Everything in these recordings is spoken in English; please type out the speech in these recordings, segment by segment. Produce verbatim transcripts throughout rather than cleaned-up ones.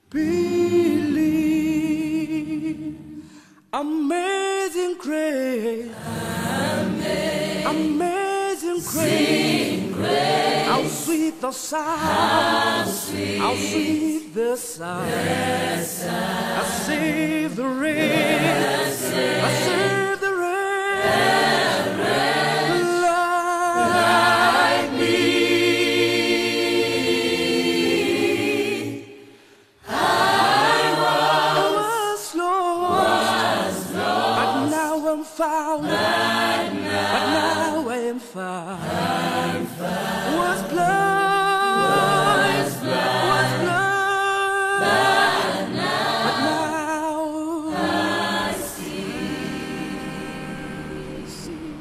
Believe, amazing grace, amazing, amazing grace, grace, how sweet the sound, how sweet, how sweet the sound, the sound. I saved the rain, I saved the rain, like me. Found, but now, but now I am found. I'm found. Was blind, was blind, was blind, but now, but now I see. see.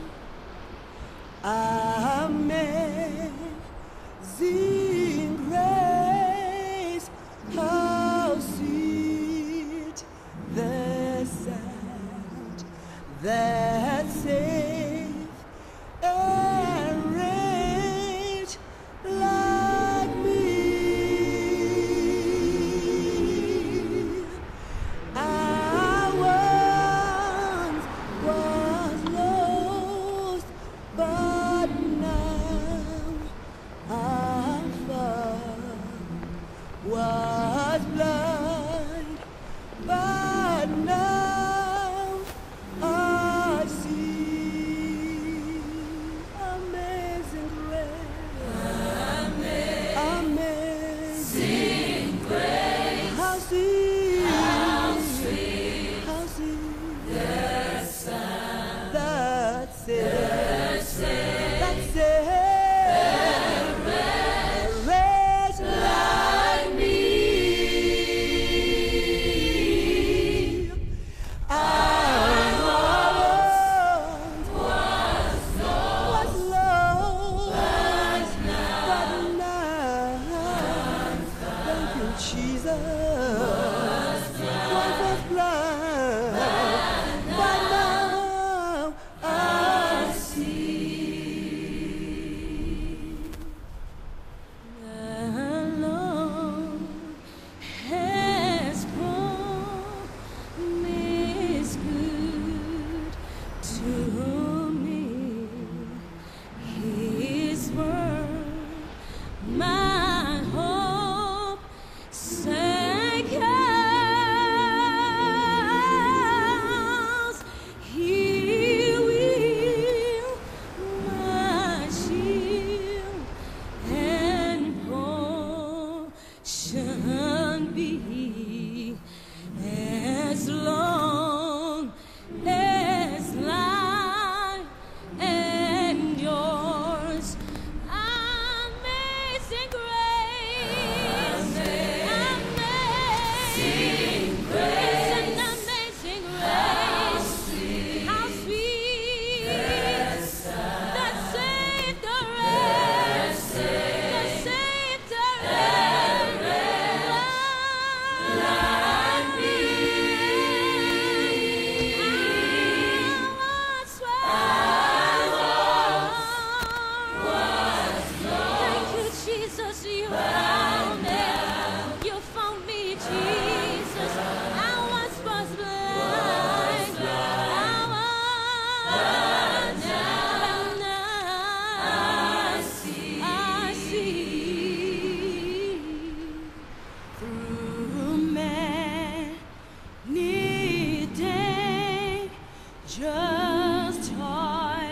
Amazing grace, how sweet the sound that saved a wretch like me. I once was lost, but now I'm found. Was blind, but now I see. Amazing grace, amazing grace, how sweet, how sweet, how sweet the sound that saves, that saves a wretch like me. I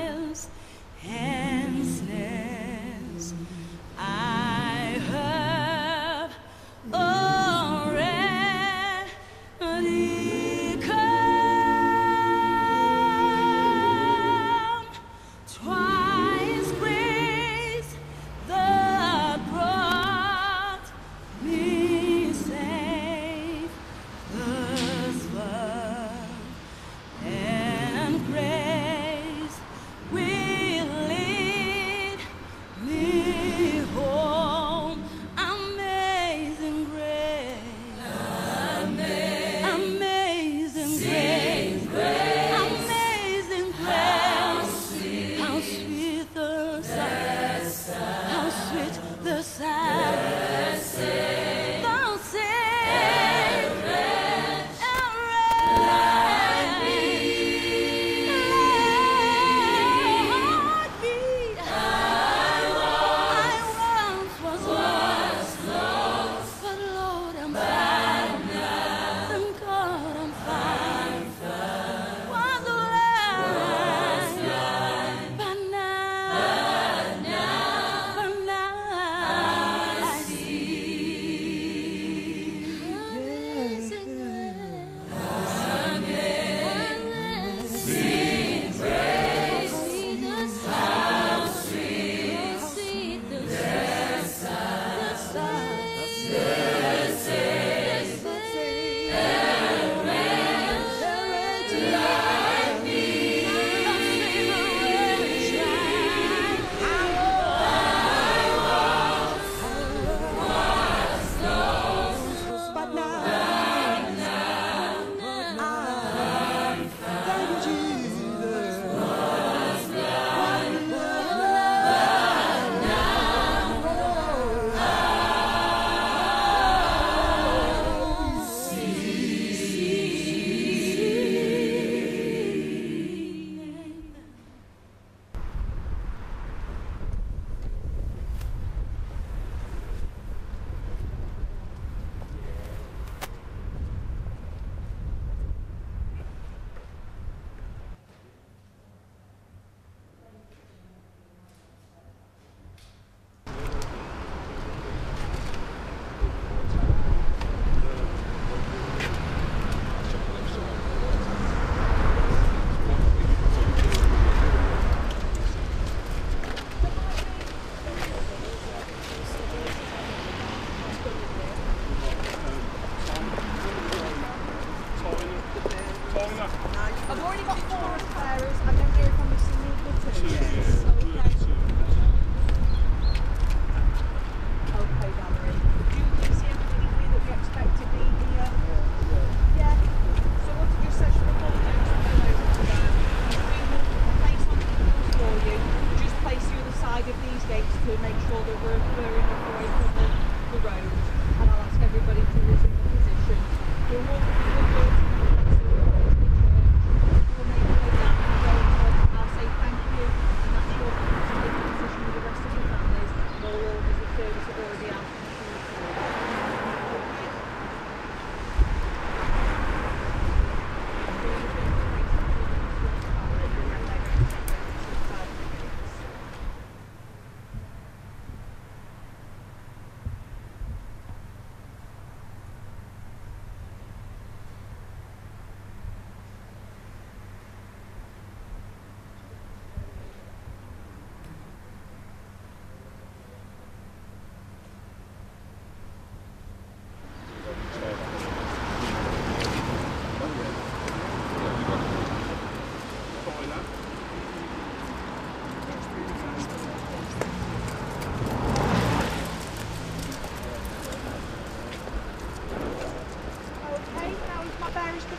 I heard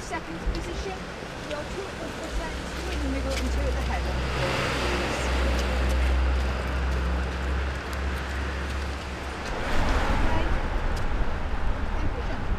second position. Your two at the front, two in the middle and two at the head on the floor, okay. Thank you, gentlemen.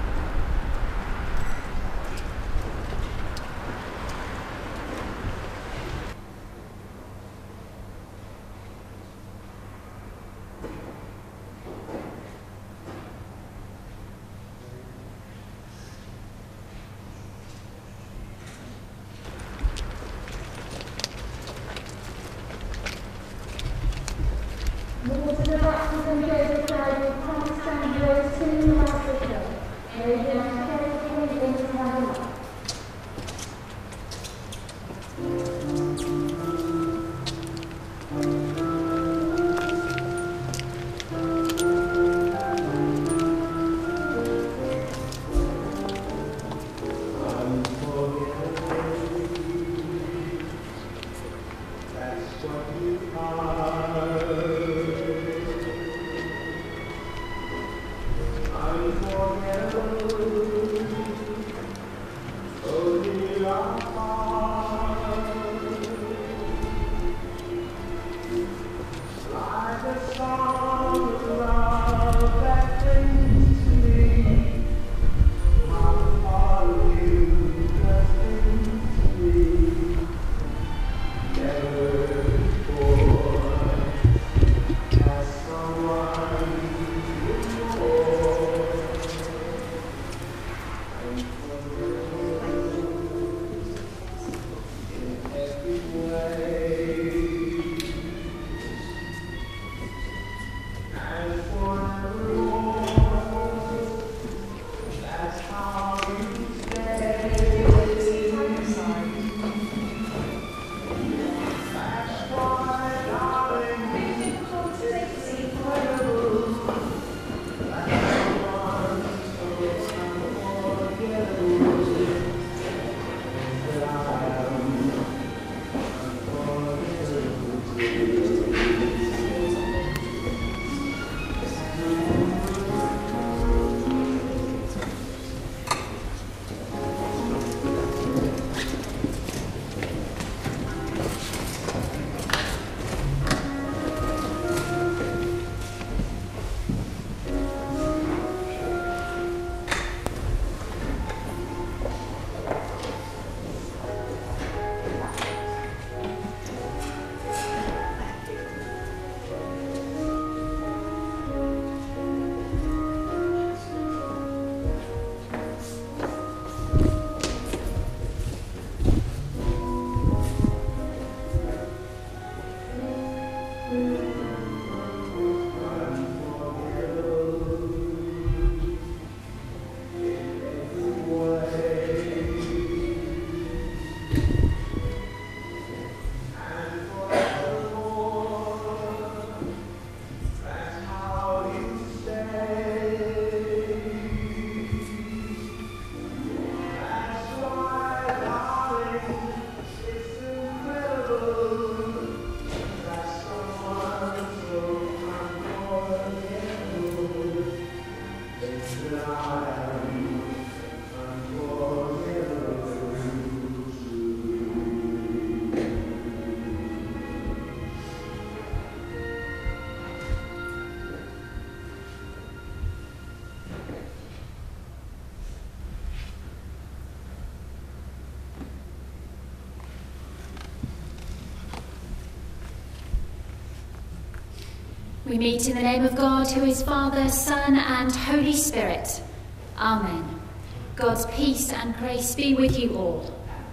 We meet in the name of God, who is Father, Son, and Holy Spirit. Amen. God's peace and grace be with you all.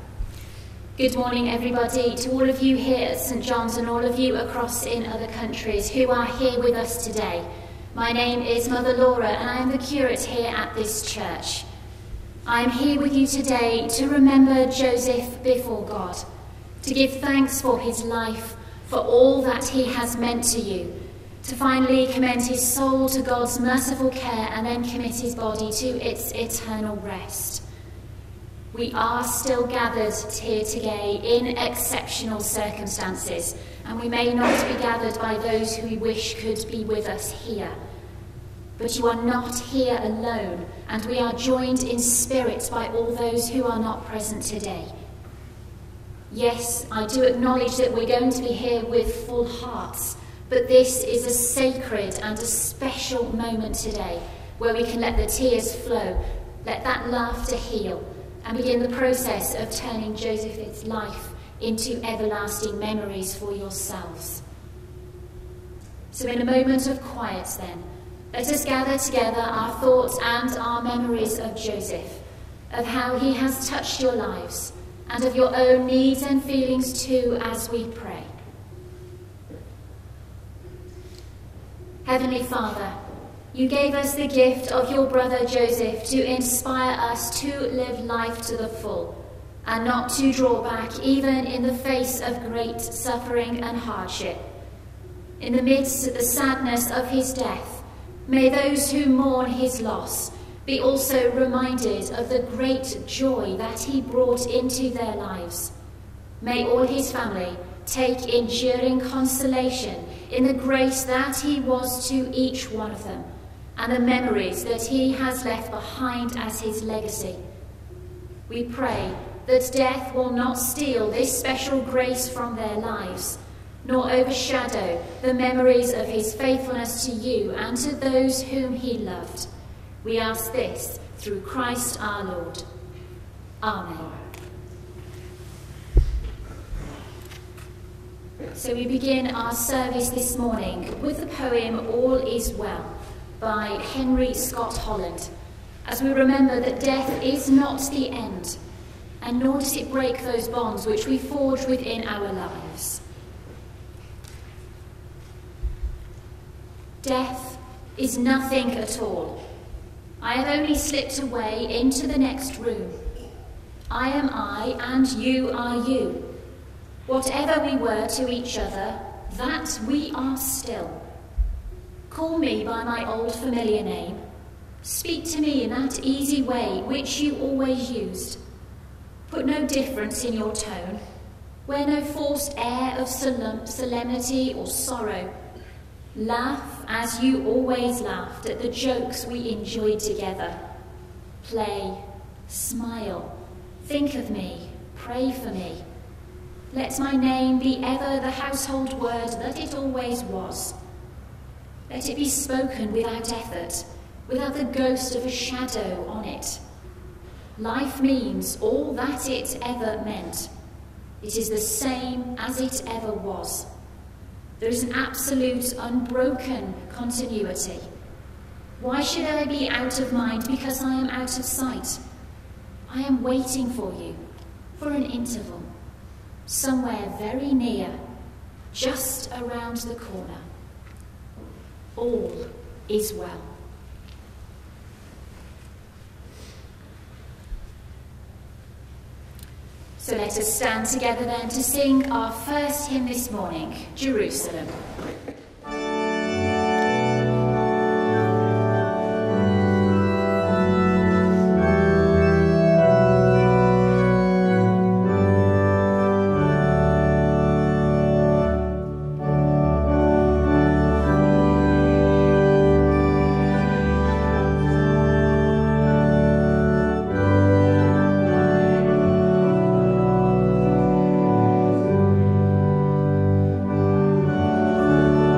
Good morning, everybody, to all of you here at Saint John's and all of you across in other countries who are here with us today. My name is Mother Laura, and I am the curate here at this church. I am here with you today to remember Joseph before God, to give thanks for his life, for all that he has meant to you, to finally commend his soul to God's merciful care and then commit his body to its eternal rest. We are still gathered here today in exceptional circumstances, and we may not be gathered by those who we wish could be with us here. But you are not here alone, and we are joined in spirit by all those who are not present today. Yes, I do acknowledge that we're going to be here with full hearts, but this is a sacred and a special moment today where we can let the tears flow, let that laughter heal, and begin the process of turning Joseph's life into everlasting memories for yourselves. So in a moment of quiet then, let us gather together our thoughts and our memories of Joseph, of how he has touched your lives, and of your own needs and feelings too as we pray. Heavenly Father, you gave us the gift of your brother Joseph to inspire us to live life to the full, and not to draw back even in the face of great suffering and hardship. In the midst of the sadness of his death, may those who mourn his loss be also reminded of the great joy that he brought into their lives. May all his family take enduring consolation in the grace that he was to each one of them, and the memories that he has left behind as his legacy. We pray that death will not steal this special grace from their lives, nor overshadow the memories of his faithfulness to you and to those whom he loved. We ask this through Christ our Lord. Amen. So we begin our service this morning with the poem All Is Well by Henry Scott Holland, as we remember that death is not the end, and nor does it break those bonds which we forge within our lives. Death is nothing at all. I have only slipped away into the next room. I am I, and you are you. Whatever we were to each other, that we are still. Call me by my old familiar name. Speak to me in that easy way which you always used. Put no difference in your tone. Wear no forced air of solemn solemnity or sorrow. Laugh as you always laughed at the jokes we enjoyed together. Play, smile, think of me, pray for me. Let my name be ever the household word that it always was. Let it be spoken without effort, without the ghost of a shadow on it. Life means all that it ever meant. It is the same as it ever was. There is an absolute, unbroken continuity. Why should I be out of mind because I am out of sight? I am waiting for you, for an interval, somewhere very near, just around the corner. All is well. So let us stand together then to sing our first hymn this morning, Jerusalem. Thank you.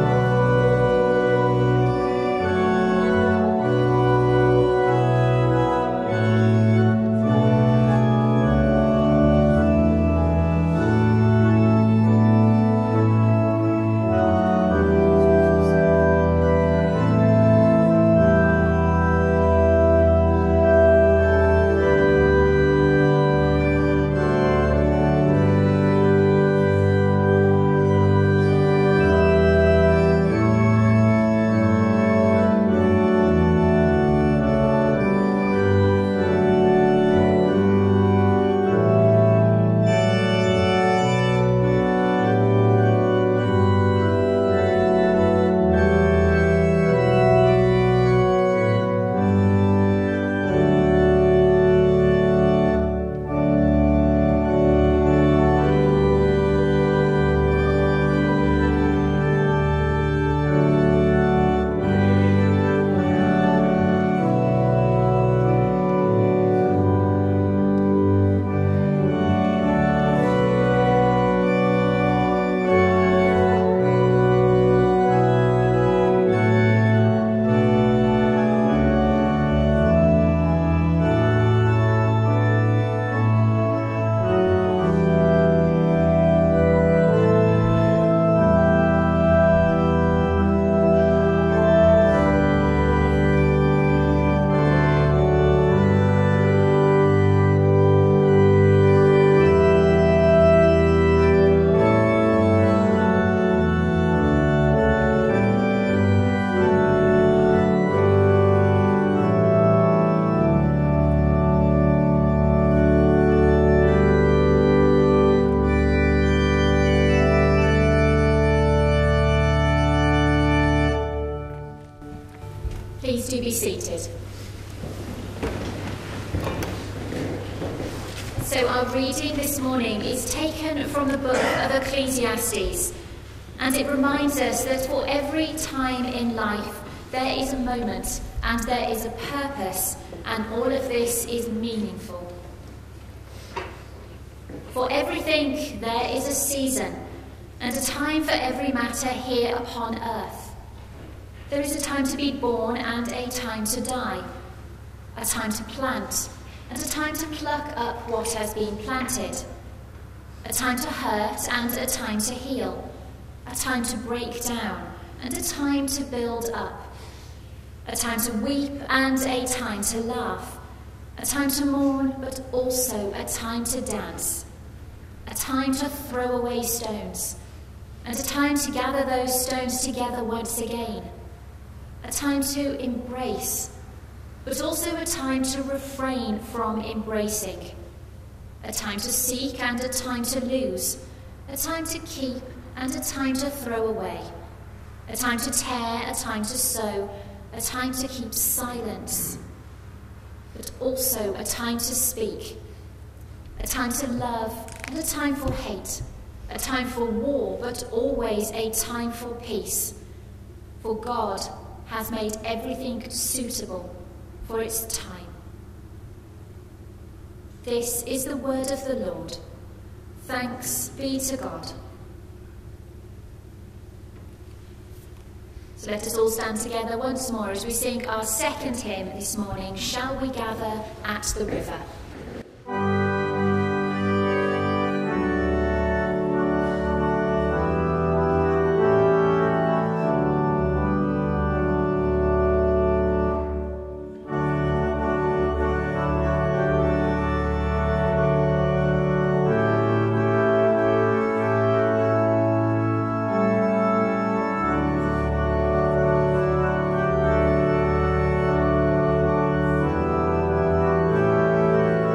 be seated. So our reading this morning is taken from the book of Ecclesiastes, and it reminds us that for every time in life there is a moment and there is a purpose, and all of this is meaningful. For everything there is a season, and a time for every matter here upon earth. There is a time to be born and a time to die, a time to plant and a time to pluck up what has been planted, a time to hurt and a time to heal, a time to break down and a time to build up, a time to weep and a time to laugh, a time to mourn but also a time to dance, a time to throw away stones, and a time to gather those stones together once again, a time to embrace, but also a time to refrain from embracing, a time to seek and a time to lose, a time to keep and a time to throw away, a time to tear, a time to sow, a time to keep silence, but also a time to speak, a time to love and a time for hate, a time for war, but always a time for peace. For God has made everything suitable for its time. This is the word of the Lord. Thanks be to God. So let us all stand together once more as we sing our second hymn this morning, Shall We Gather at the River? Thank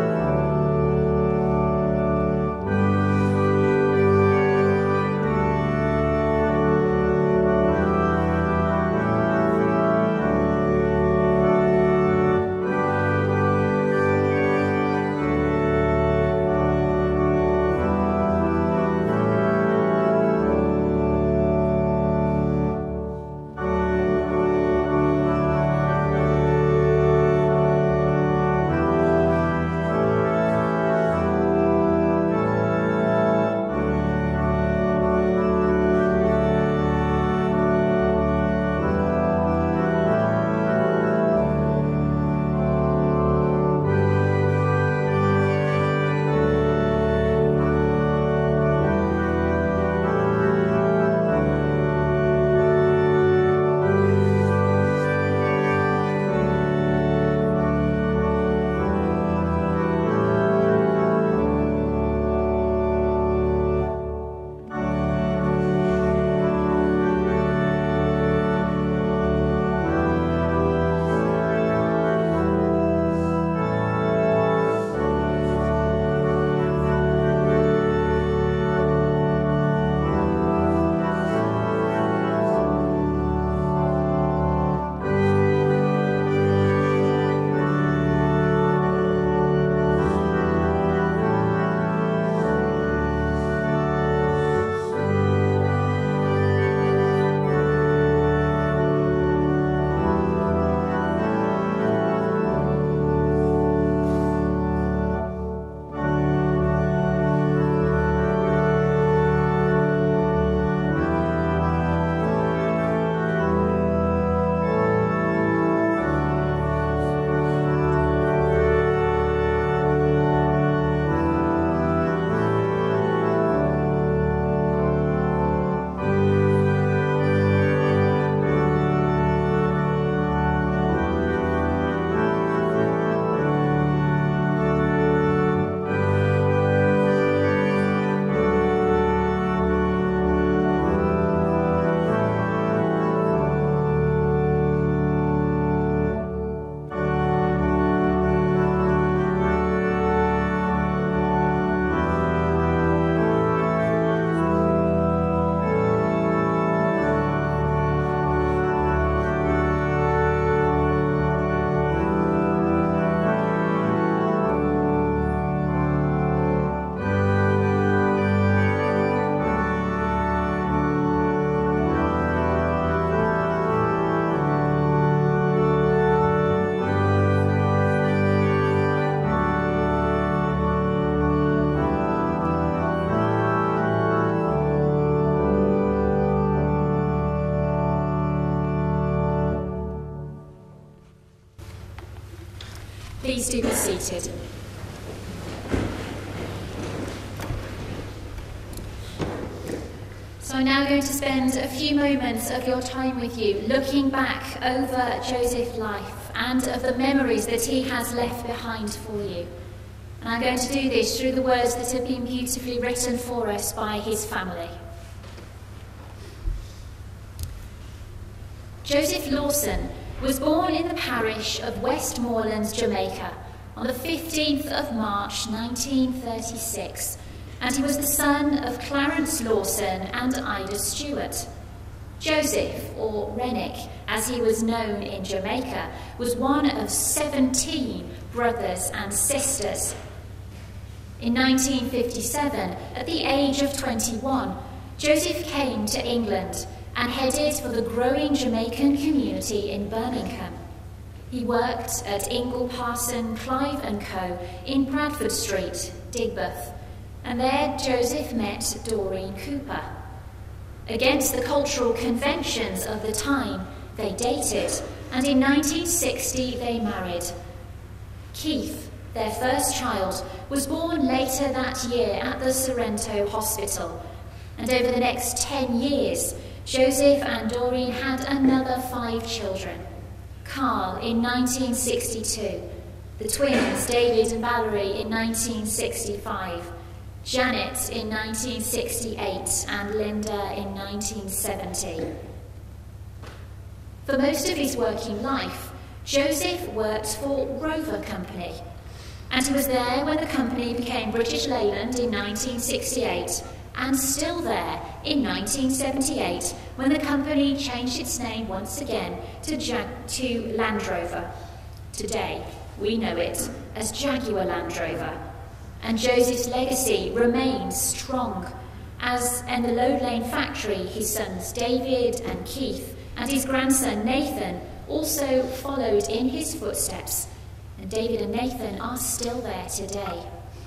Please do be seated. So I'm now going to spend a few moments of your time with you looking back over Joseph's life and of the memories that he has left behind for you. And I'm going to do this through the words that have been beautifully written for us by his family. Joseph Lawson was born in the parish of Westmoreland, Jamaica, on the fifteenth of March nineteen thirty-six, and he was the son of Clarence Lawson and Ida Stewart. Joseph, or Rennick, as he was known in Jamaica, was one of seventeen brothers and sisters. In nineteen fifty-seven, at the age of twenty-one, Joseph came to England and headed for the growing Jamaican community in Birmingham. He worked at Ingle Parson, Clive and Co. in Bradford Street, Digbeth, and there Joseph met Doreen Cooper. Against the cultural conventions of the time, they dated, and in nineteen sixty they married. Keith, their first child, was born later that year at the Sorrento Hospital, and over the next ten years, Joseph and Doreen had another five children. Carl in nineteen sixty-two, the twins David and Valerie in nineteen sixty-five, Janet in nineteen sixty-eight and Linda in nineteen seventy. For most of his working life, Joseph worked for Rover Company, and he was there when the company became British Leyland in nineteen sixty-eight, and still there in nineteen seventy-eight when the company changed its name once again to, Jag to Land Rover. Today, we know it as Jaguar Land Rover. And Joseph's legacy remains strong, as in the Load Lane factory, his sons David and Keith and his grandson Nathan also followed in his footsteps, and David and Nathan are still there today.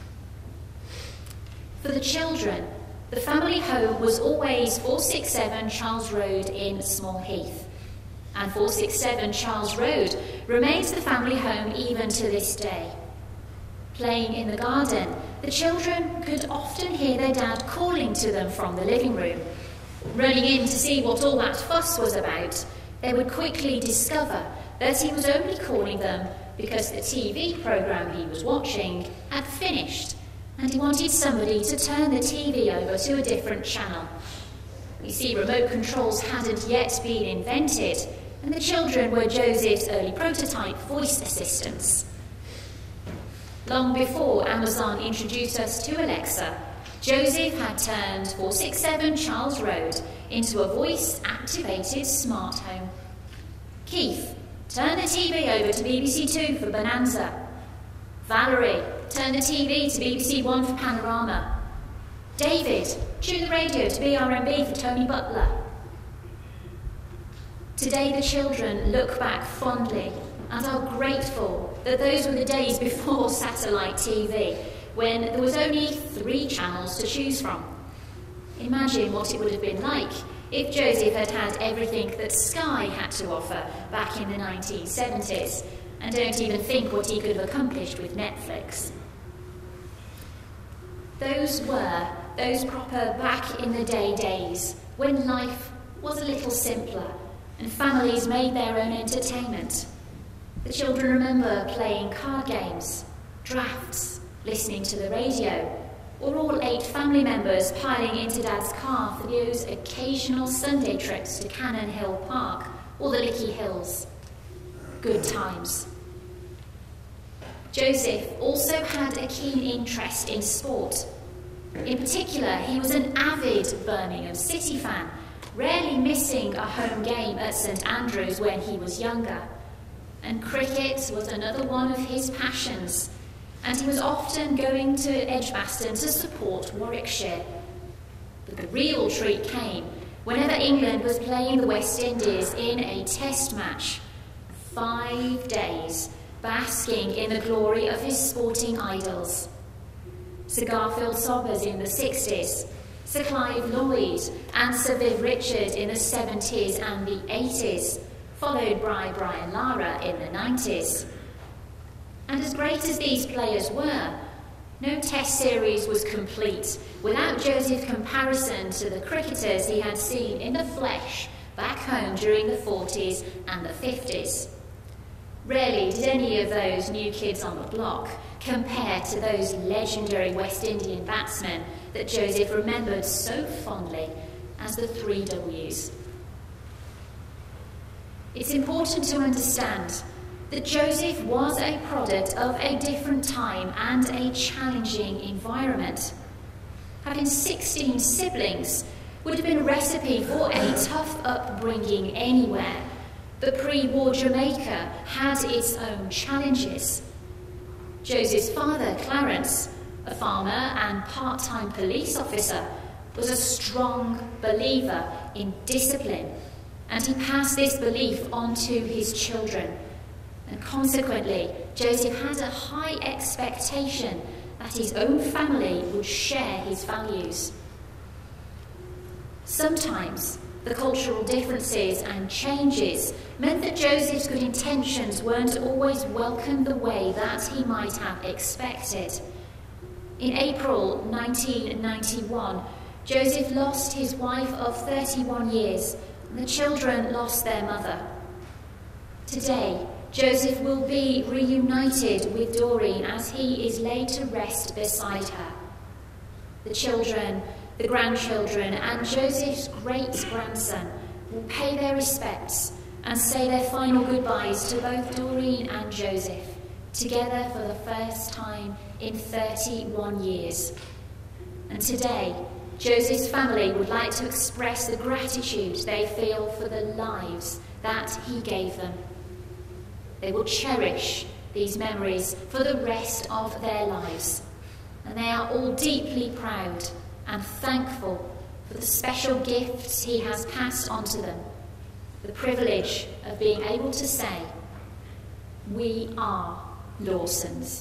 For the children, the family home was always four sixty-seven Charles Road in Small Heath, and four sixty-seven Charles Road remains the family home even to this day. Playing in the garden, the children could often hear their dad calling to them from the living room. Running in to see what all that fuss was about, they would quickly discover that he was only calling them because the T V programme he was watching had finished, and he wanted somebody to turn the T V over to a different channel. You see, remote controls hadn't yet been invented, and the children were Joseph's early prototype voice assistants. Long before Amazon introduced us to Alexa, Joseph had turned four sixty-seven Charles Road into a voice-activated smart home. Keith, turn the T V over to B B C Two for Bonanza. Valerie, turn the T V to B B C One for Panorama. David, tune the radio to B R M B for Tony Butler. Today the children look back fondly and are grateful that those were the days before satellite T V, when there was only three channels to choose from. Imagine what it would have been like if Joseph had had everything that Sky had to offer back in the nineteen seventies, and don't even think what he could have accomplished with Netflix. Those were those proper back-in-the-day days when life was a little simpler and families made their own entertainment. The children remember playing card games, drafts, listening to the radio, or all eight family members piling into Dad's car for those occasional Sunday trips to Cannon Hill Park or the Lickey Hills. Good times. Joseph also had a keen interest in sport. In particular, he was an avid Birmingham City fan, rarely missing a home game at St Andrews when he was younger. And cricket was another one of his passions, and he was often going to Edgbaston to support Warwickshire. But the real treat came whenever England was playing the West Indies in a test match. Five days basking in the glory of his sporting idols. Sir Garfield Sobbers in the sixties, Sir Clive Lloyd and Sir Viv Richard in the seventies and the eighties, followed by Brian Lara in the nineties. And as great as these players were, no test series was complete without Joseph's comparison to the cricketers he had seen in the flesh back home during the forties and the fifties. Rarely did any of those new kids on the block compare to those legendary West Indian batsmen that Joseph remembered so fondly as the three W's. It's important to understand that Joseph was a product of a different time and a challenging environment. Having sixteen siblings would have been a recipe for a tough upbringing anywhere, but pre-war Jamaica had its own challenges. Joseph's father, Clarence, a farmer and part-time police officer, was a strong believer in discipline, and he passed this belief on to his children. And consequently, Joseph had a high expectation that his own family would share his values. Sometimes the cultural differences and changes meant that Joseph's good intentions weren't always welcomed the way that he might have expected. In April nineteen ninety-one, Joseph lost his wife of thirty-one years, and the children lost their mother. Today, Joseph will be reunited with Doreen as he is laid to rest beside her. The children, the grandchildren, and Joseph's great-grandson will pay their respects and say their final goodbyes to both Doreen and Joseph, together for the first time in thirty-one years. And today, Joseph's family would like to express the gratitude they feel for the lives that he gave them. They will cherish these memories for the rest of their lives, and they are all deeply proud and thankful for the special gifts he has passed on to them, the privilege of being able to say, "We are Lawsons."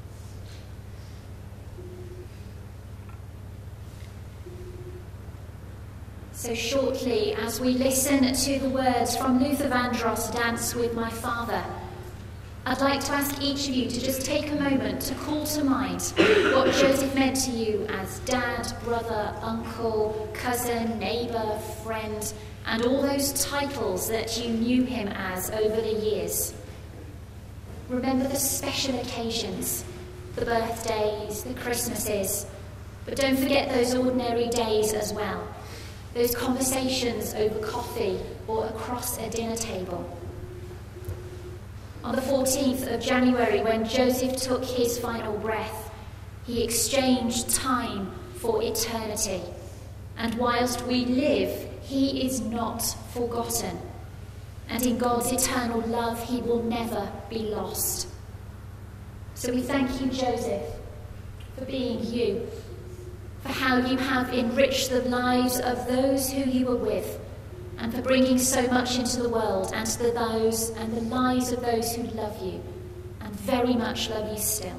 So shortly, as we listen to the words from Luther Vandross' Dance with My Father, I'd like to ask each of you to just take a moment to call to mind what Joseph meant to you as dad, brother, uncle, cousin, neighbour, friend, and all those titles that you knew him as over the years. Remember the special occasions, the birthdays, the Christmases, but don't forget those ordinary days as well, those conversations over coffee or across a dinner table. On the fourteenth of January, when Joseph took his final breath, he exchanged time for eternity. And whilst we live, he is not forgotten. And in God's eternal love, he will never be lost. So we thank you, Joseph, for being you, for how you have enriched the lives of those who you were with, and for bringing so much into the world and to the those and the lives of those who love you and very much love you still.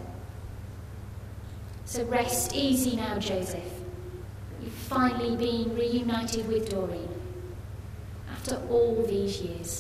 So rest easy now, Joseph. You've finally been reunited with Doreen after all these years.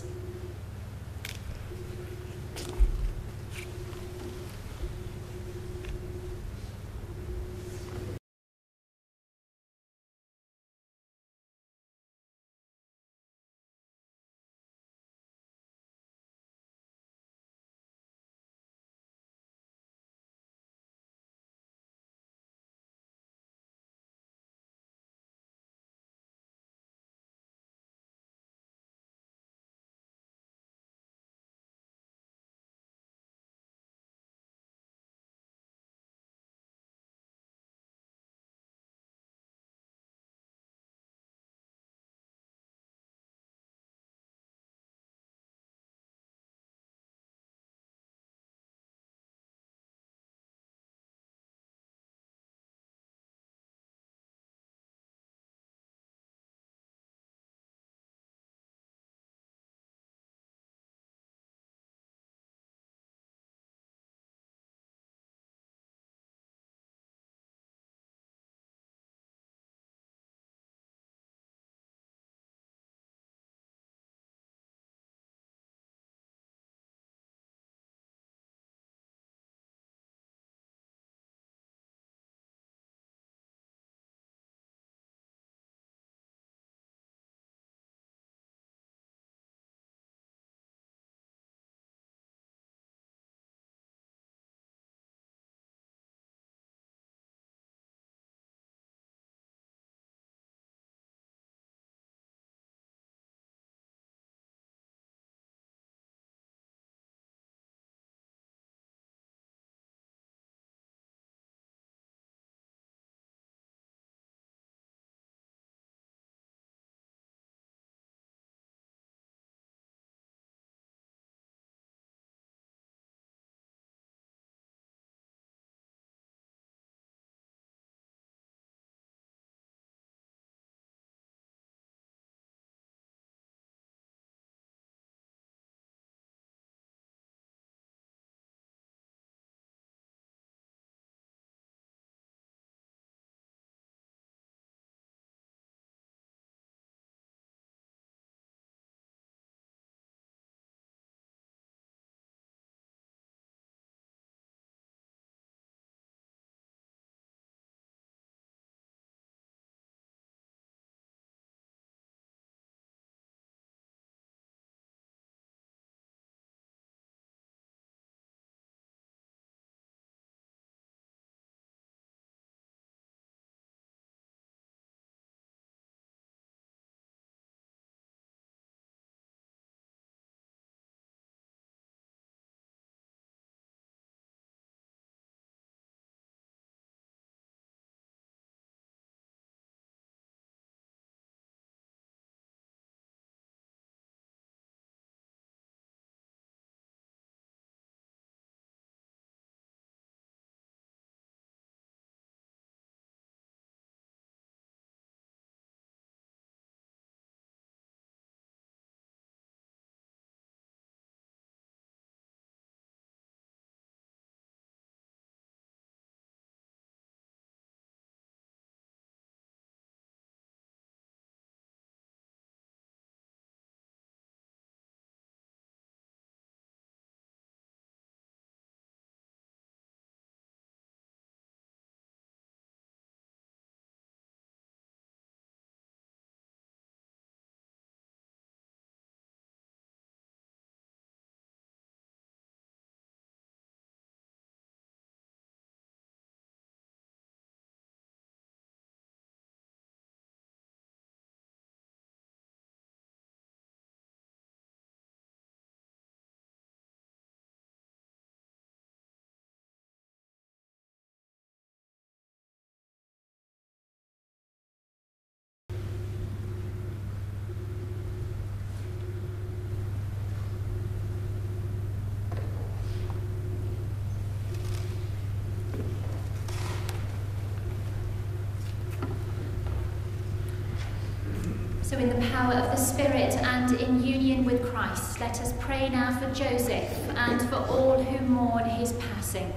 So in the power of the Spirit and in union with Christ, let us pray now for Joseph and for all who mourn his passing.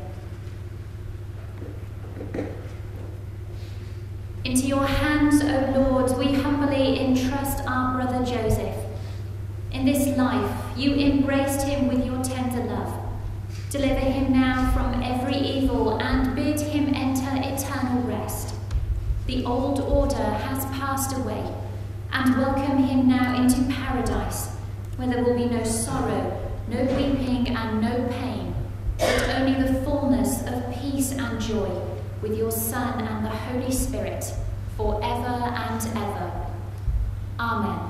Into your hands, O Lord, we humbly entrust our brother Joseph. In this life, you embraced him with your tender love. Deliver him now from every evil and bid him enter eternal rest. The old order has passed away, and welcome him now into paradise, where there will be no sorrow, no weeping and no pain, but only the fullness of peace and joy with your Son and the Holy Spirit, forever and ever. Amen.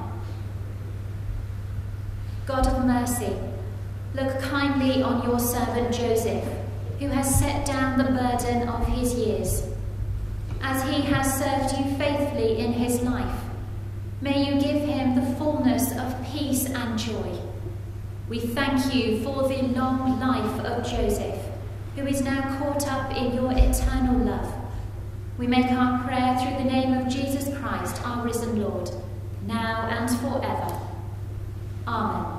God of mercy, look kindly on your servant Joseph, who has set down the burden of his years. As he has served you faithfully in his life, may you give him the fullness of peace and joy. We thank you for the long life of Joseph, who is now caught up in your eternal love. We make our prayer through the name of Jesus Christ, our risen Lord, now and forever. Amen.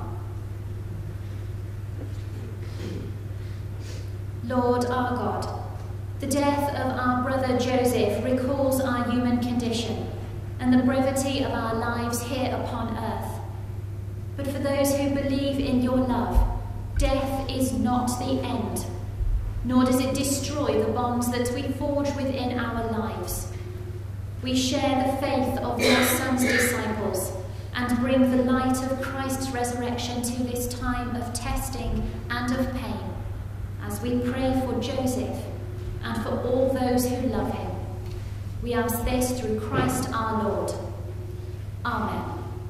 Lord our God, the death of our brother Joseph recalls our human condition and the brevity of our lives here upon earth. But for those who believe in your love, death is not the end, nor does it destroy the bonds that we forge within our lives. We share the faith of your Son's disciples and bring the light of Christ's resurrection to this time of testing and of pain, as we pray for Joseph and for all those who love him. We ask this through Christ our Lord. Amen.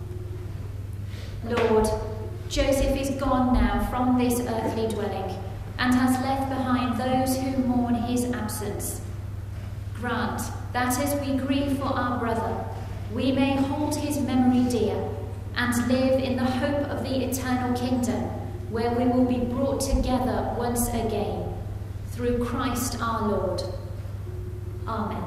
Lord, Joseph is gone now from this earthly dwelling and has left behind those who mourn his absence. Grant that as we grieve for our brother, we may hold his memory dear and live in the hope of the eternal kingdom, where we will be brought together once again, through Christ our Lord. Amen.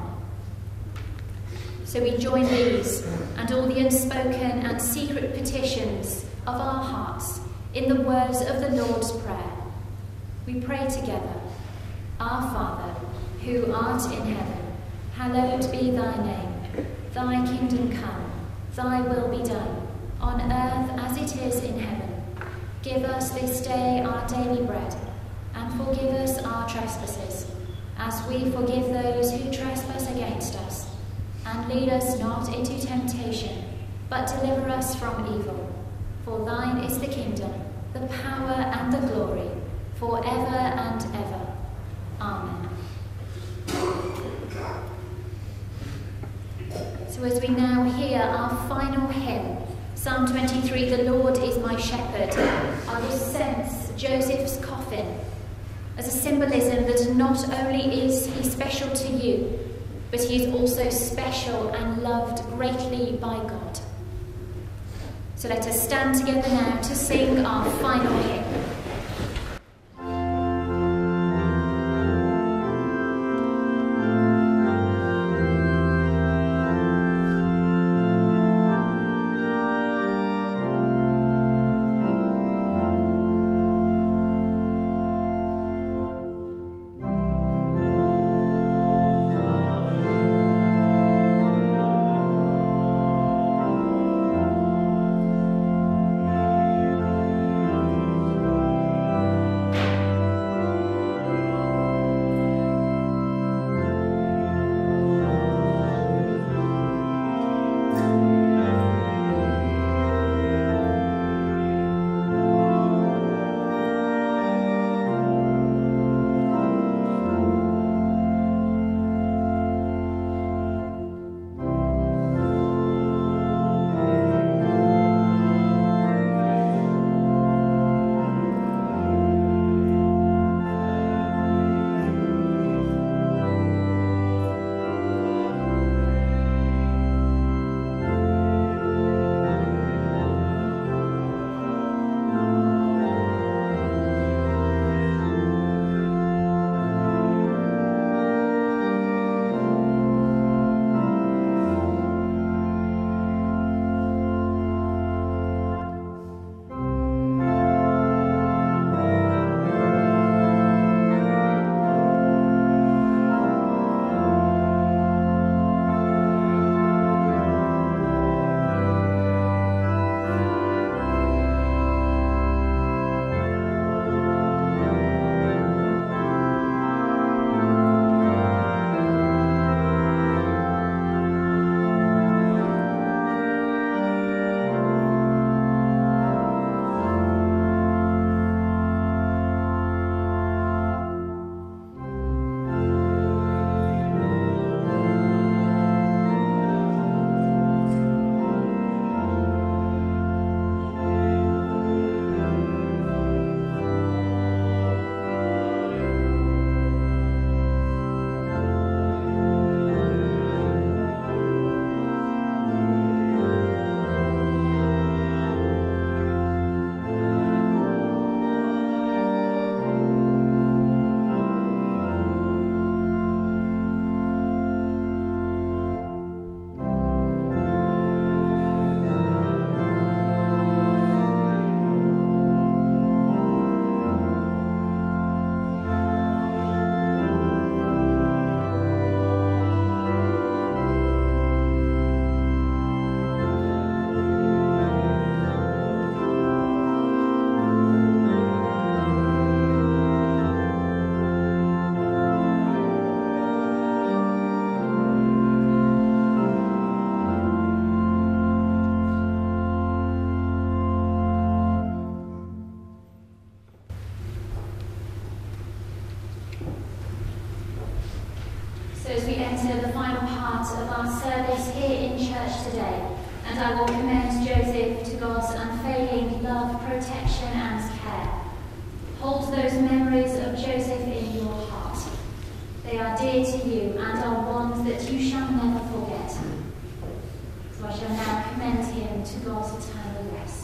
So we join these and all the unspoken and secret petitions of our hearts in the words of the Lord's Prayer. We pray together. Our Father, who art in heaven, hallowed be thy name. Thy kingdom come, thy will be done, on earth as it is in heaven. Give us this day our daily bread, and forgive us our trespasses, as we forgive those who trespass against us. And lead us not into temptation, but deliver us from evil. For thine is the kingdom, the power and the glory, forever and ever. Amen. So as we now hear our final hymn, Psalm twenty-three, The Lord is my shepherd, I will sense Joseph's coffin as a symbolism that not only is he special to you, but he is also special and loved greatly by God. So let us stand together now to sing our final hymn. Thank So as we enter the final part of our service here in church today, and I will commend Joseph to God's unfailing love, protection and care. Hold those memories of Joseph in your heart. They are dear to you and are ones that you shall never forget. So I shall now commend him to God's eternal rest.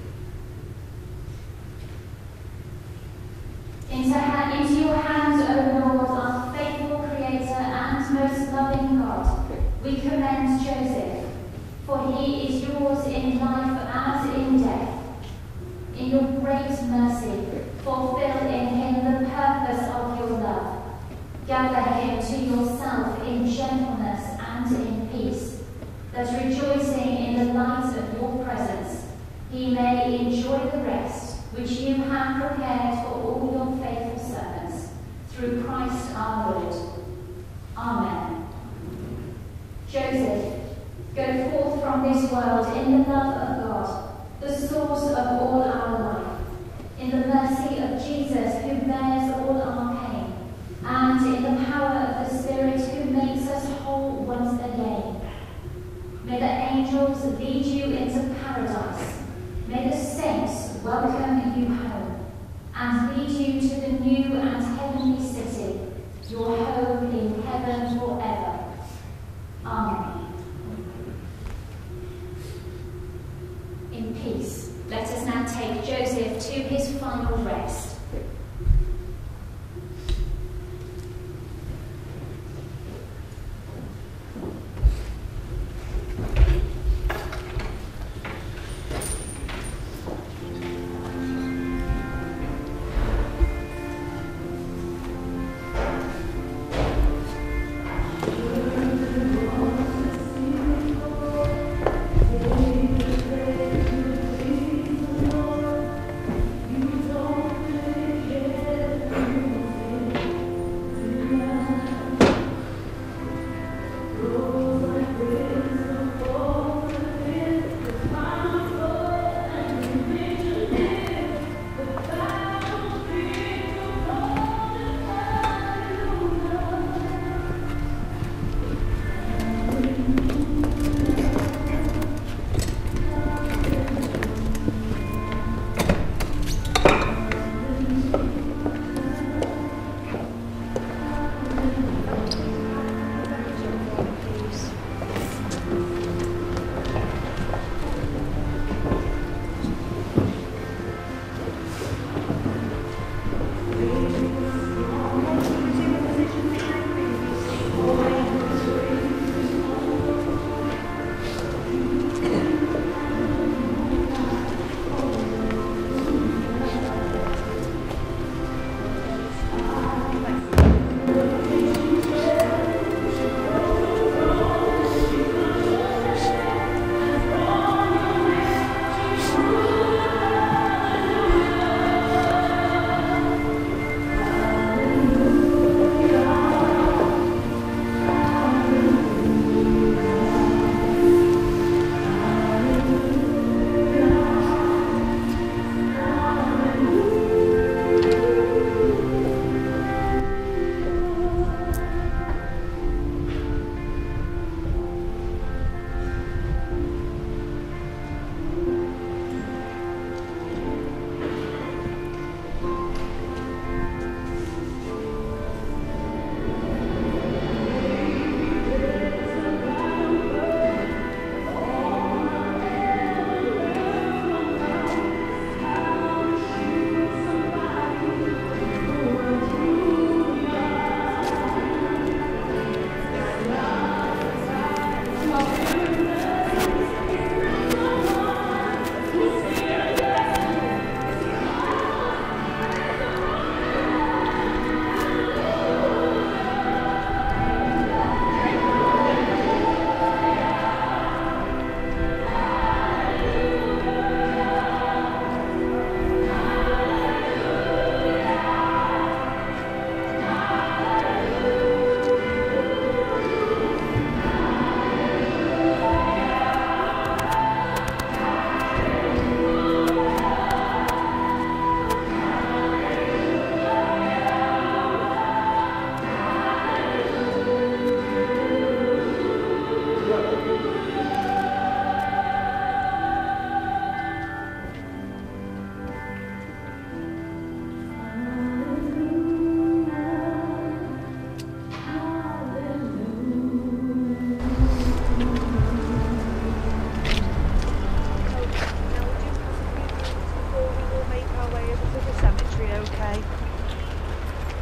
Into, ha- into your hands, O Lord, our faithful Creator and most loving God, we commend Joseph, for he is yours in life as in death. In your great mercy, fulfill in him the purpose of your love. Gather him to yourself in gentleness and in peace, that rejoicing in the light of your presence, he may enjoy the rest which you have prepared for all your faithful servants, through Christ our Lord. Amen. Joseph, go forth from this world in the love of God, the source of all our life, in the mercy of Jesus who bears all our pain, and in the power of the Spirit who makes us whole once again. May the angels lead you into paradise. May the saints welcome you home, and lead you to the new and heavenly city, your home in heaven forever. Amen. In peace, let us now take Joseph to his final rest.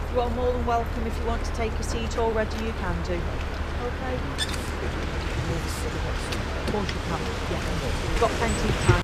You are more than welcome. If you want to take a seat already, you can do. Okay. Of course you can. Yeah. You've got plenty of time.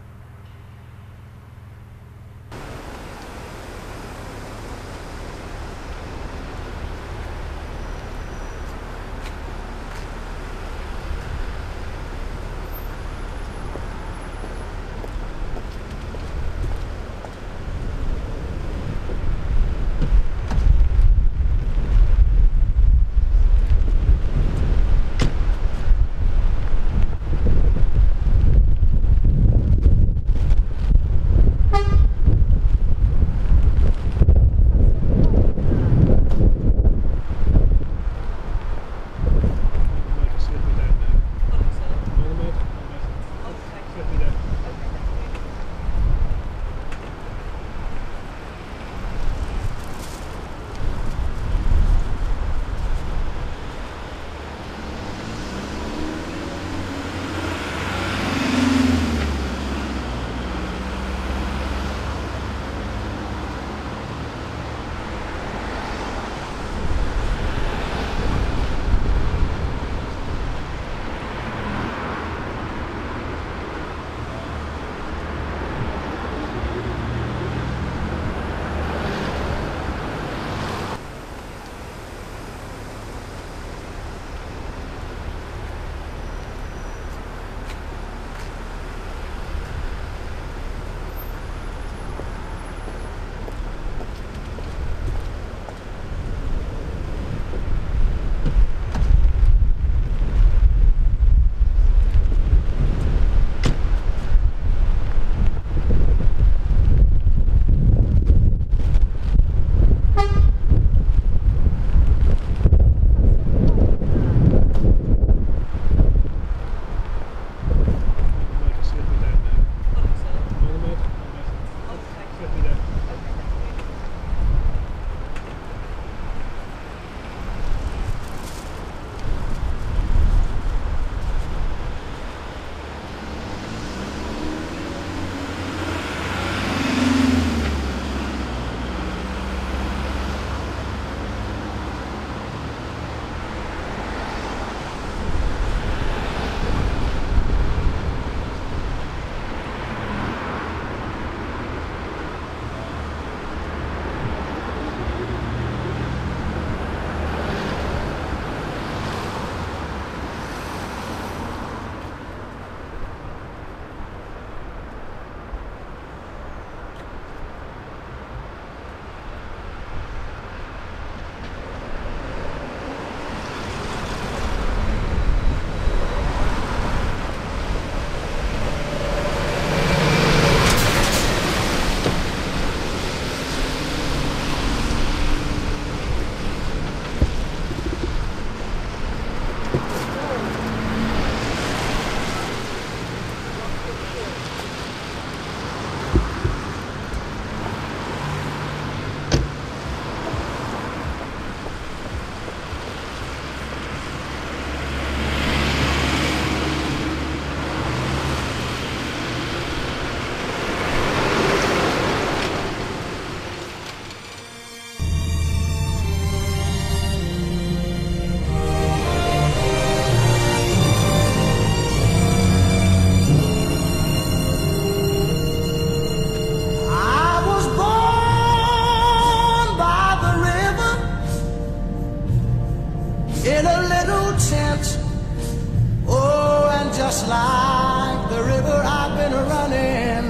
just like the river I've been running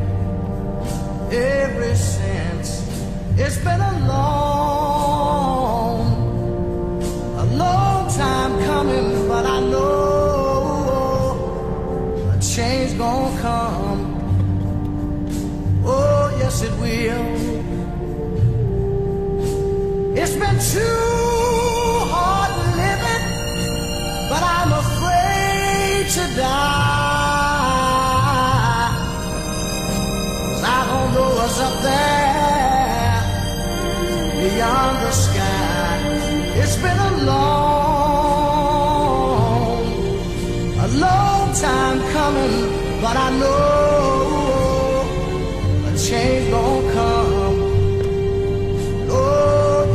ever since. It's been a long, a long time coming, but I know a change gonna come. Oh, yes it will. It's been too hard living, but I'm afraid to die. 'Cause I don't know what's up there beyond the sky. It's been a long, a long time coming, but I know a change gonna come. Oh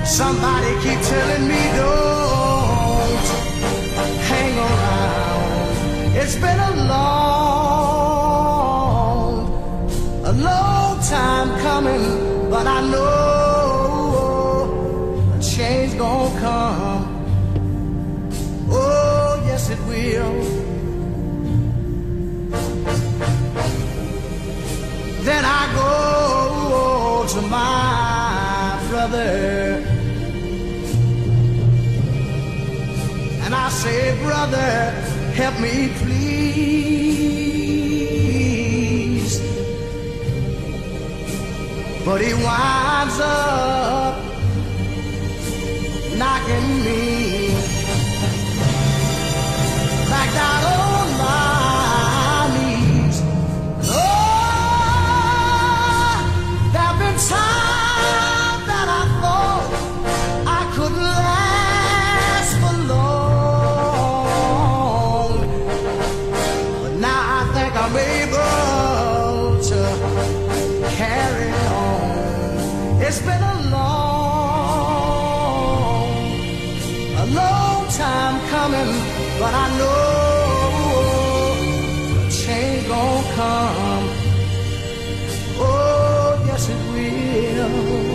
Somebody keep telling me don't hang around. It's been a long, a long time coming, but I know a change gonna come. Oh, yes it will. Then I go to my brother and I say, brother, help me please. But he winds up knocking me back down on my knees. Oh, there've been times that I thought I could last for long, but now I think I'm able to carry on. It's been a long, a long time coming, but I know a change gon' come. Oh, yes it will.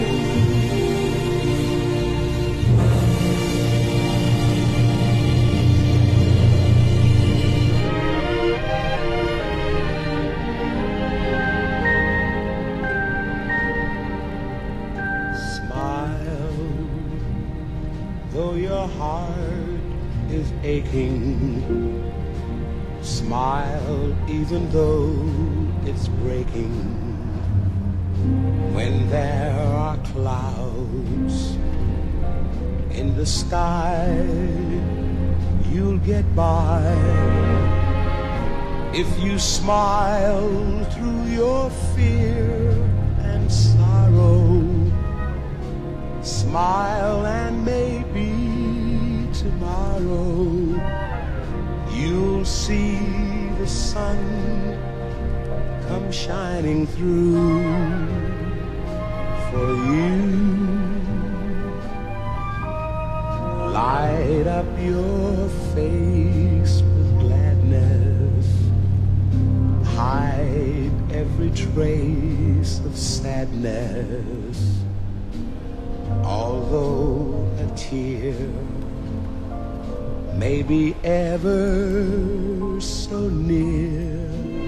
Smile, though your heart is aching. Smile even though it's breaking. When there are clouds in the sky, you'll get by. If you smile through your fear and sorrow, smile and maybe tomorrow you'll see the sun come shining through for you. Light up your face with gladness, hide every trace of sadness. Although a tear may be ever so near,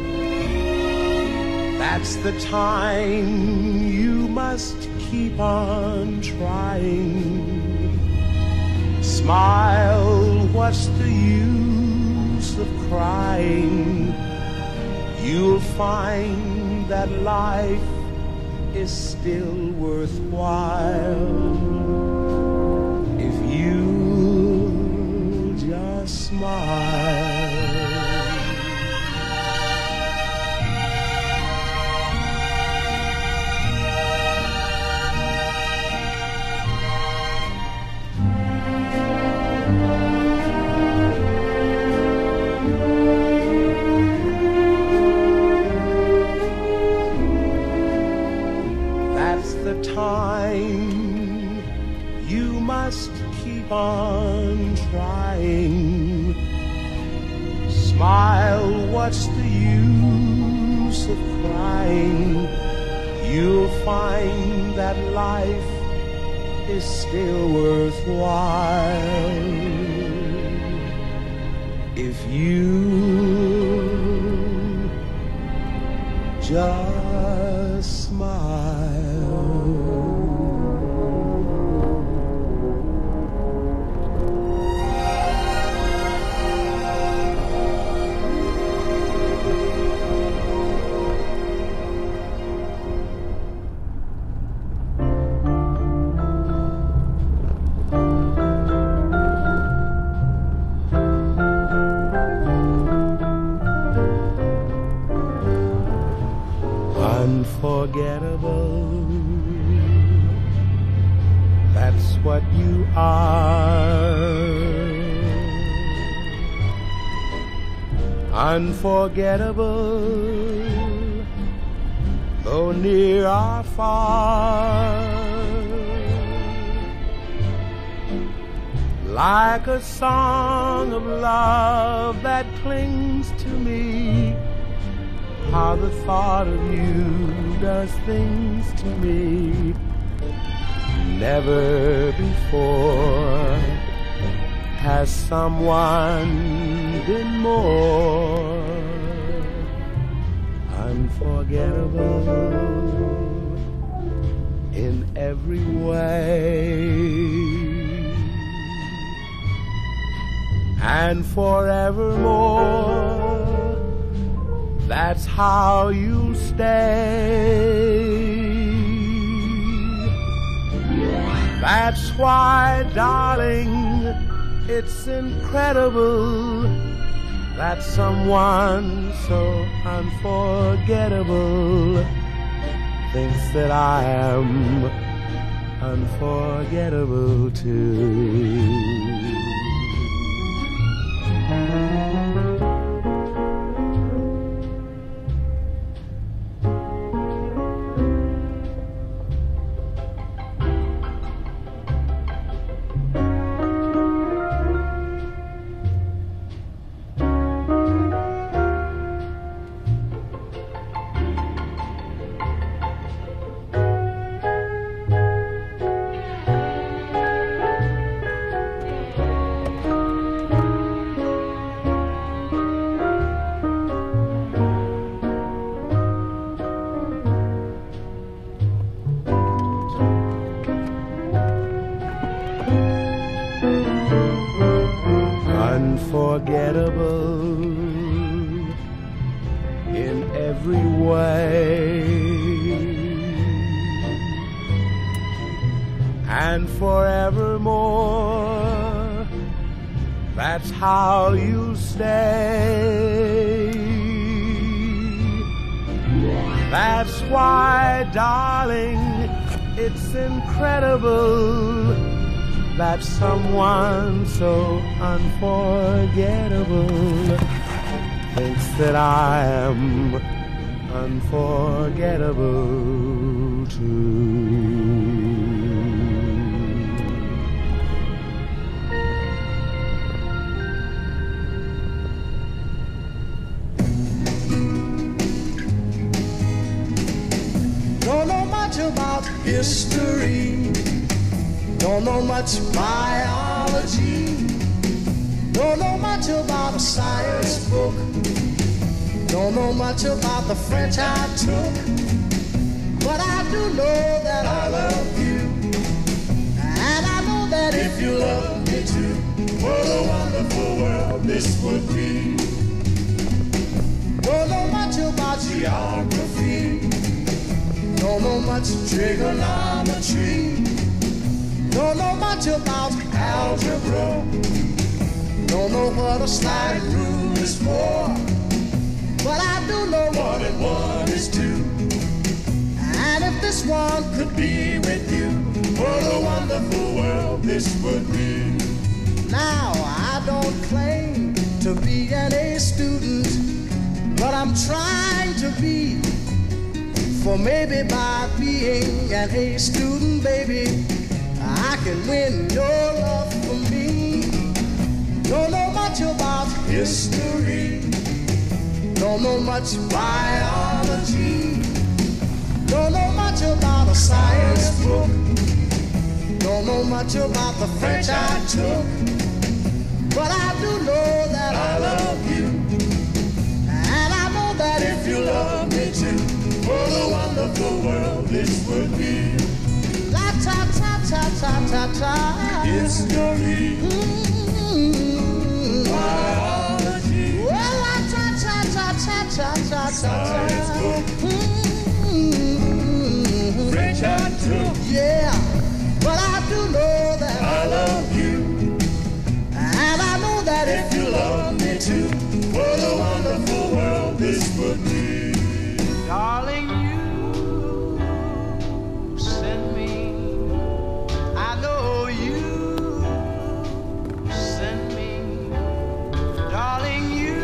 that's the time you must keep on trying. Smile, what's the use of crying? You'll find that life is still worthwhile if you just smile. That's the time you must keep on trying. Smile, what's the use of crying? You'll find that life is still worthwhile if you just smile. Unforgettable, that's what you are. Unforgettable, though near or far. like a song of love that clings to me. How the thought of you does things to me. Never before has someone been more unforgettable in every way. And forevermore, that's how you'll stay. That's why, darling, it's incredible that someone so unforgettable thinks that I am unforgettable too. Unforgettable in every way, and forevermore, that's how you stay. That's why, darling, it's incredible that someone so unforgettable thinks that I am unforgettable too. Don't know much about history, don't know much biology, don't know much about a science book, don't know much about the French I took, but I do know that I love you, and I know that if you love me too, what a wonderful world this would be. Don't know much about geography, don't know much trigonometry, don't know much about algebra, don't know what a slide rule is for, but I do know one and one is two. And if this one could be with you, what a wonderful world this would be. Now I don't claim to be an A student, but I'm trying to be. For maybe by being an A student, baby, I can win your love for me. Don't know much about history, don't know much biology, don't know much about a science book, don't know much about the French I took, but I do know that I love you, and I know that if you love me too, what a wonderful world this would be. La ta ta ta ta ta ta. History, mm-hmm. Biology, well, la ta ta ta ta ta ta ta. Science book, mm-hmm. French I took, yeah, but I do know that I love you, and I know that if you love me too, what a wonderful world this would be. Darling, you sent me, I know you sent me. Darling, you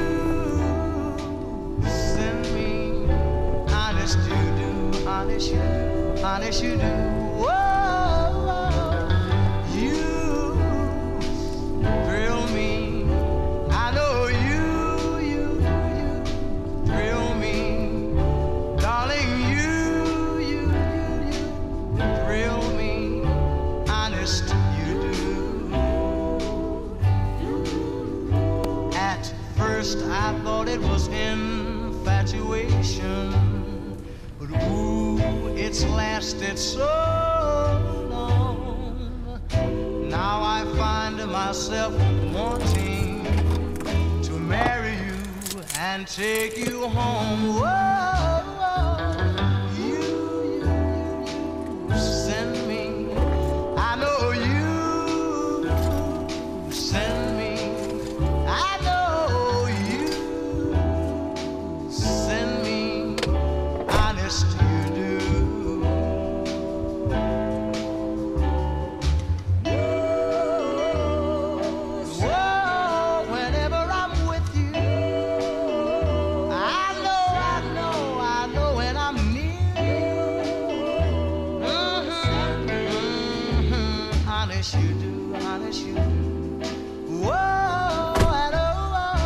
sent me. Honest you do, honest you do, honest you do. Whoa, you first I thought it was infatuation, but ooh, it's lasted so long. Now I find myself wanting to marry you and take you home. Whoa, you, you, you send me. I know you send me. I know you send me. Honest, you do. Whoa, whenever I'm with you, I know, I know, I know when I'm near you. Mm-hmm, mm-hmm. Honest, you do, honest, you do. Whoa, I know,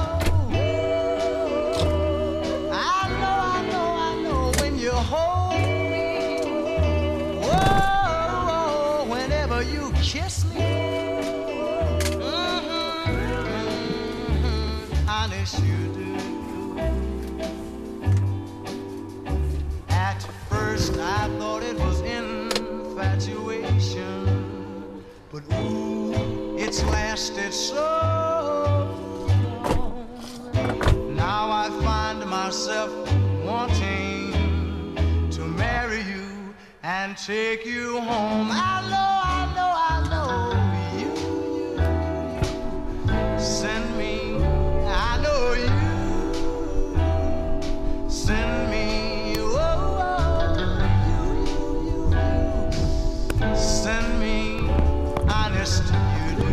I know, I know, I know when you hold me. Whoa, whenever you kiss me. Mm-hmm, mm-hmm. Honest, you do. At first I thought it was infatuation, but ooh, it's lasted so long. Now I find myself wanting to marry you and take you home. I know, I know, I know you, you, you send me. I know you send me. Whoa, you, you, you send me. Honest, you do.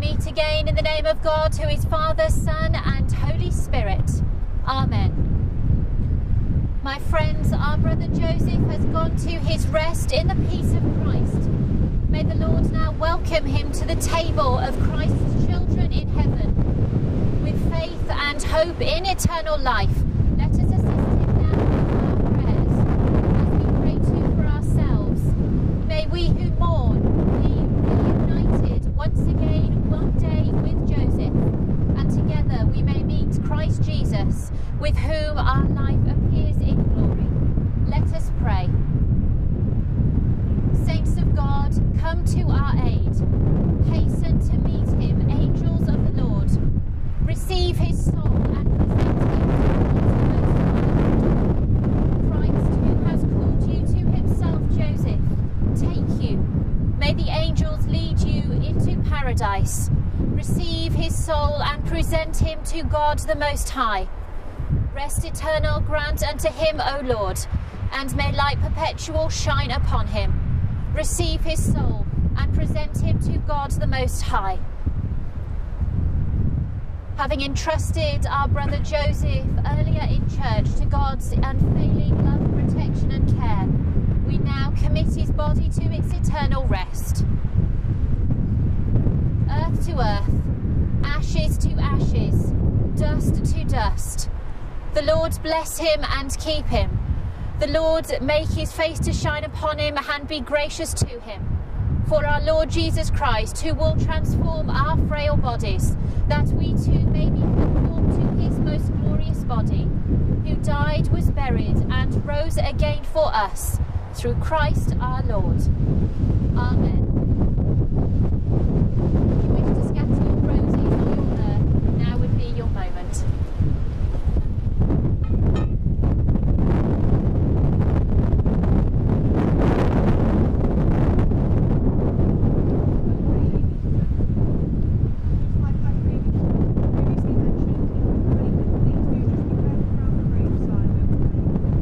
meet again in the name of God, who is Father, Son, and Holy Spirit. Amen. My friends, our brother Joseph has gone to his rest in the peace of Christ. May the Lord now welcome him to the table of Christ's children in heaven. With faith and hope in eternal life, let us assist him now with our prayers as we pray too for ourselves. May we who mourn be reunited once again one day with Joseph, and together we may meet Christ Jesus, with whom our life appears in glory. Let us pray. Saints of God, come to our aid. Hasten to meet him, angels of the Lord. Receive his soul and present him to God's most high. Christ, who has called you to himself, Joseph, take you. May the angels lead you into paradise. Receive his soul and present him to God the Most High. Rest eternal grant unto him, O Lord, and may light perpetual shine upon him. Receive his soul and present him to God the Most High. Having entrusted our brother Joseph earlier in church to God's unfailing love, protection and care, we now commit his body to its eternal rest. Earth to earth, ashes to ashes, dust to dust. The Lord bless him and keep him. The Lord make his face to shine upon him and be gracious to him. For our Lord Jesus Christ, who will transform our frail bodies, that we too may be conformed to his most glorious body, who died, was buried, and rose again for us, through Christ our Lord. Amen. If you wish to scatter your roses or your earth, now would be your moment.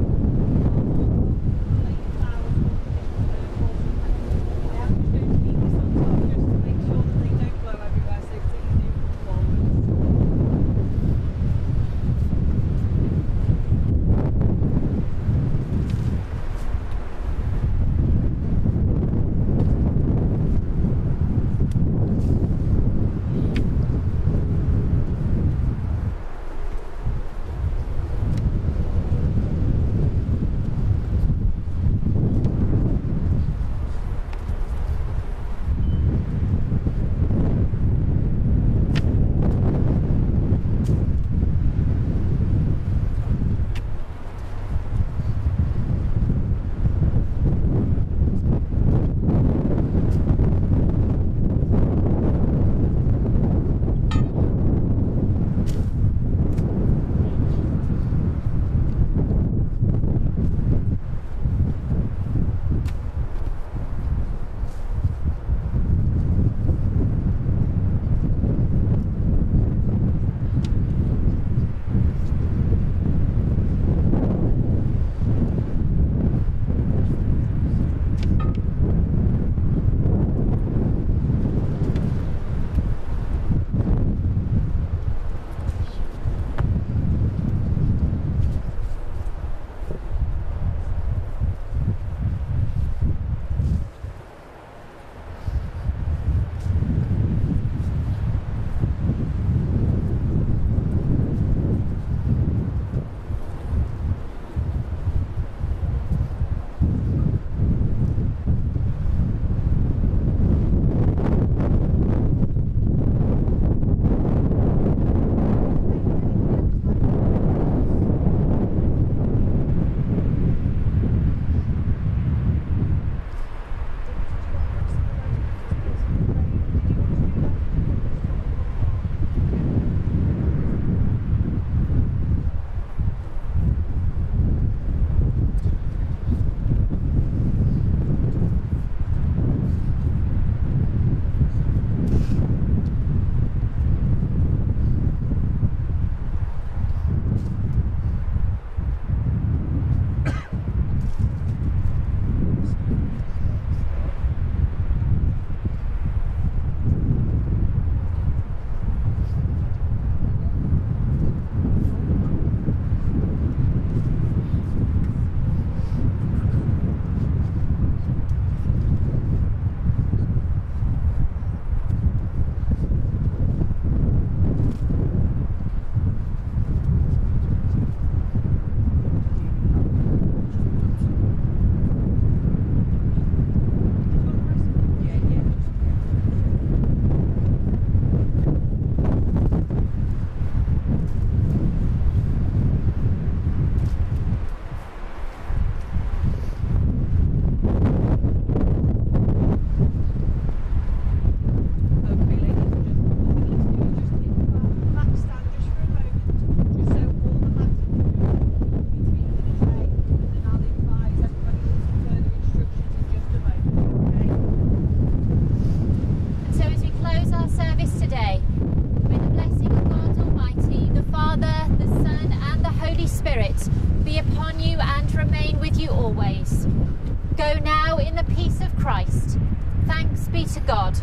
Thank you. service today. May the blessing of God Almighty, the Father, the Son and the Holy Spirit be upon you and remain with you always. Go now in the peace of Christ. Thanks be to God.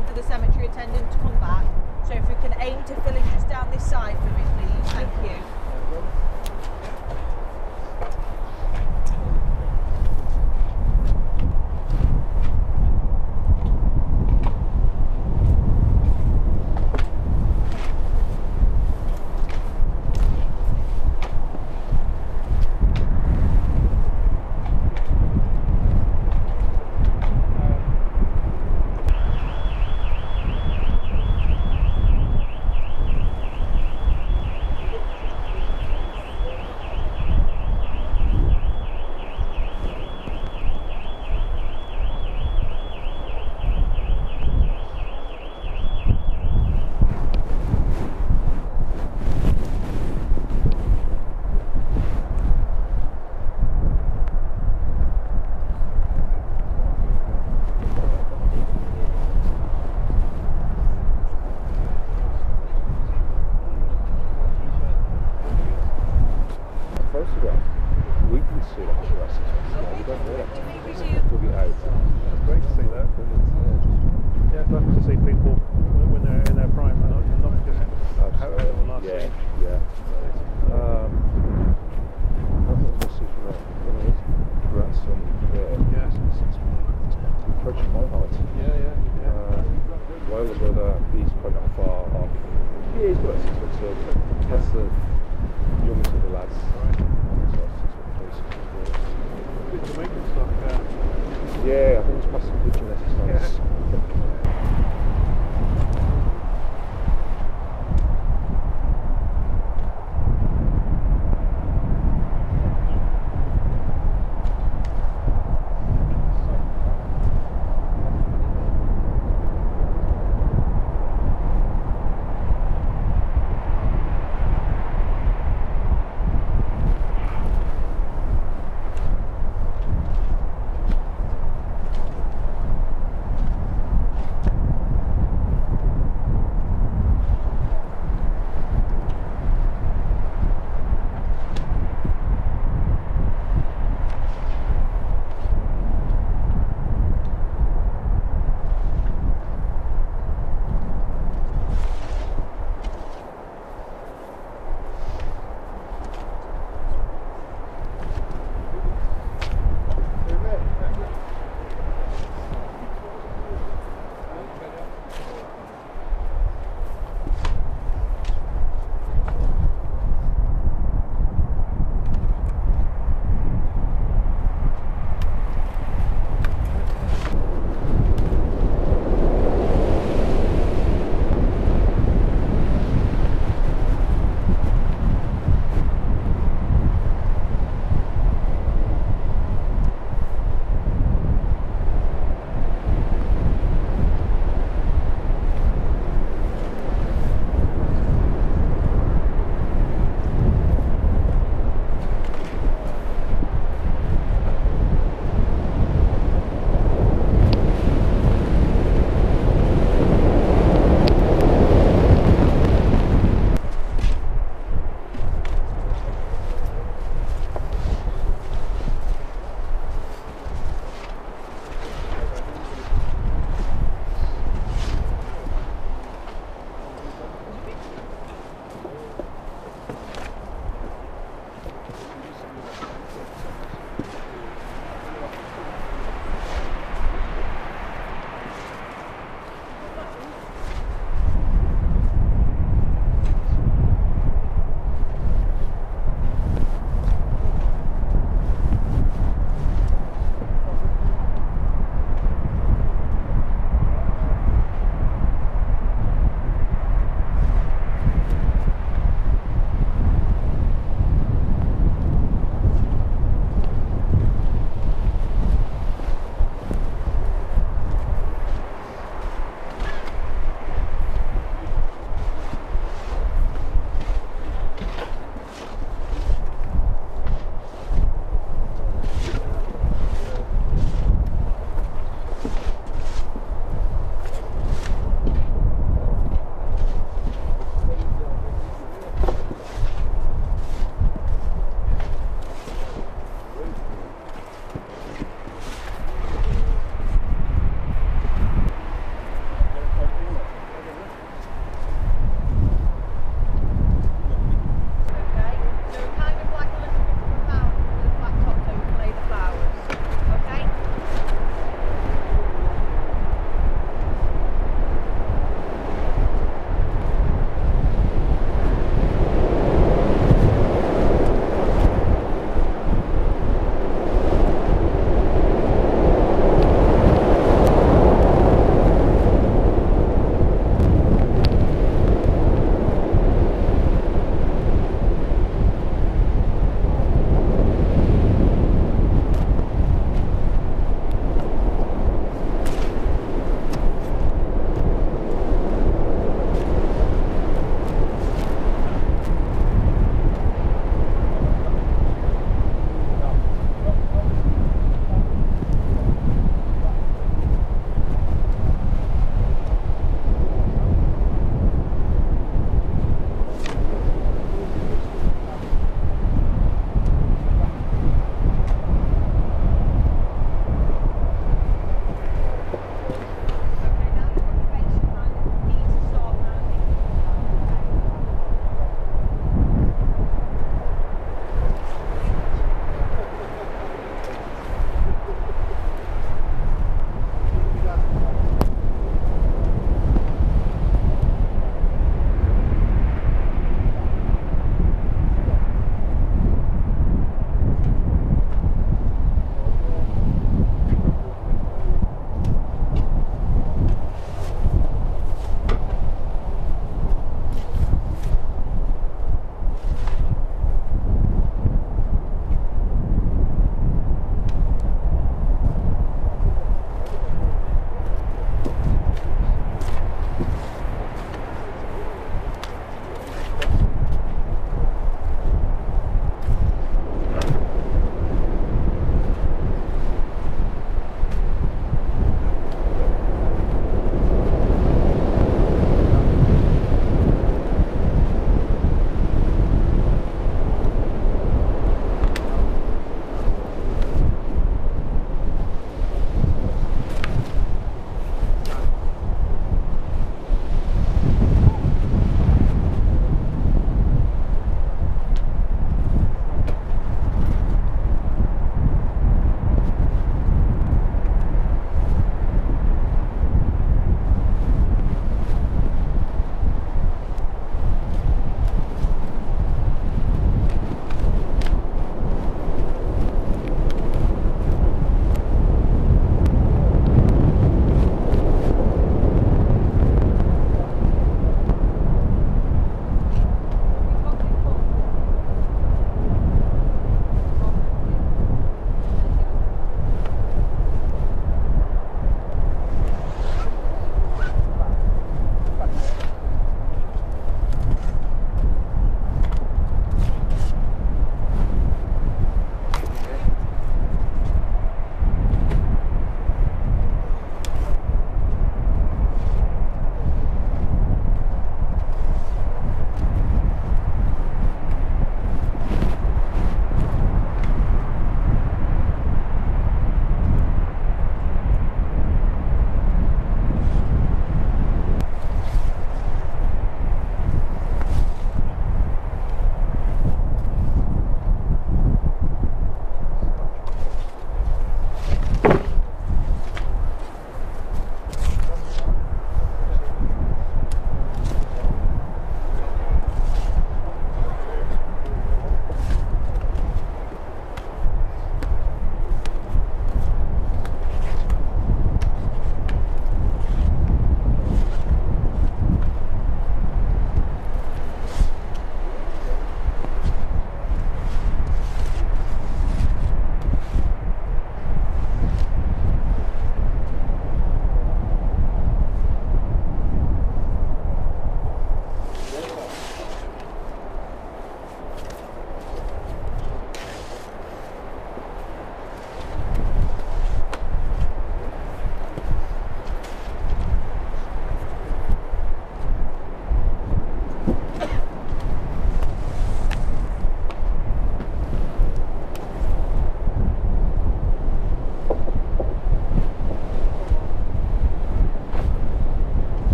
waiting for the cemetery attendant to come back. So if we can aim to fill in just down this side for me, please. Thank you.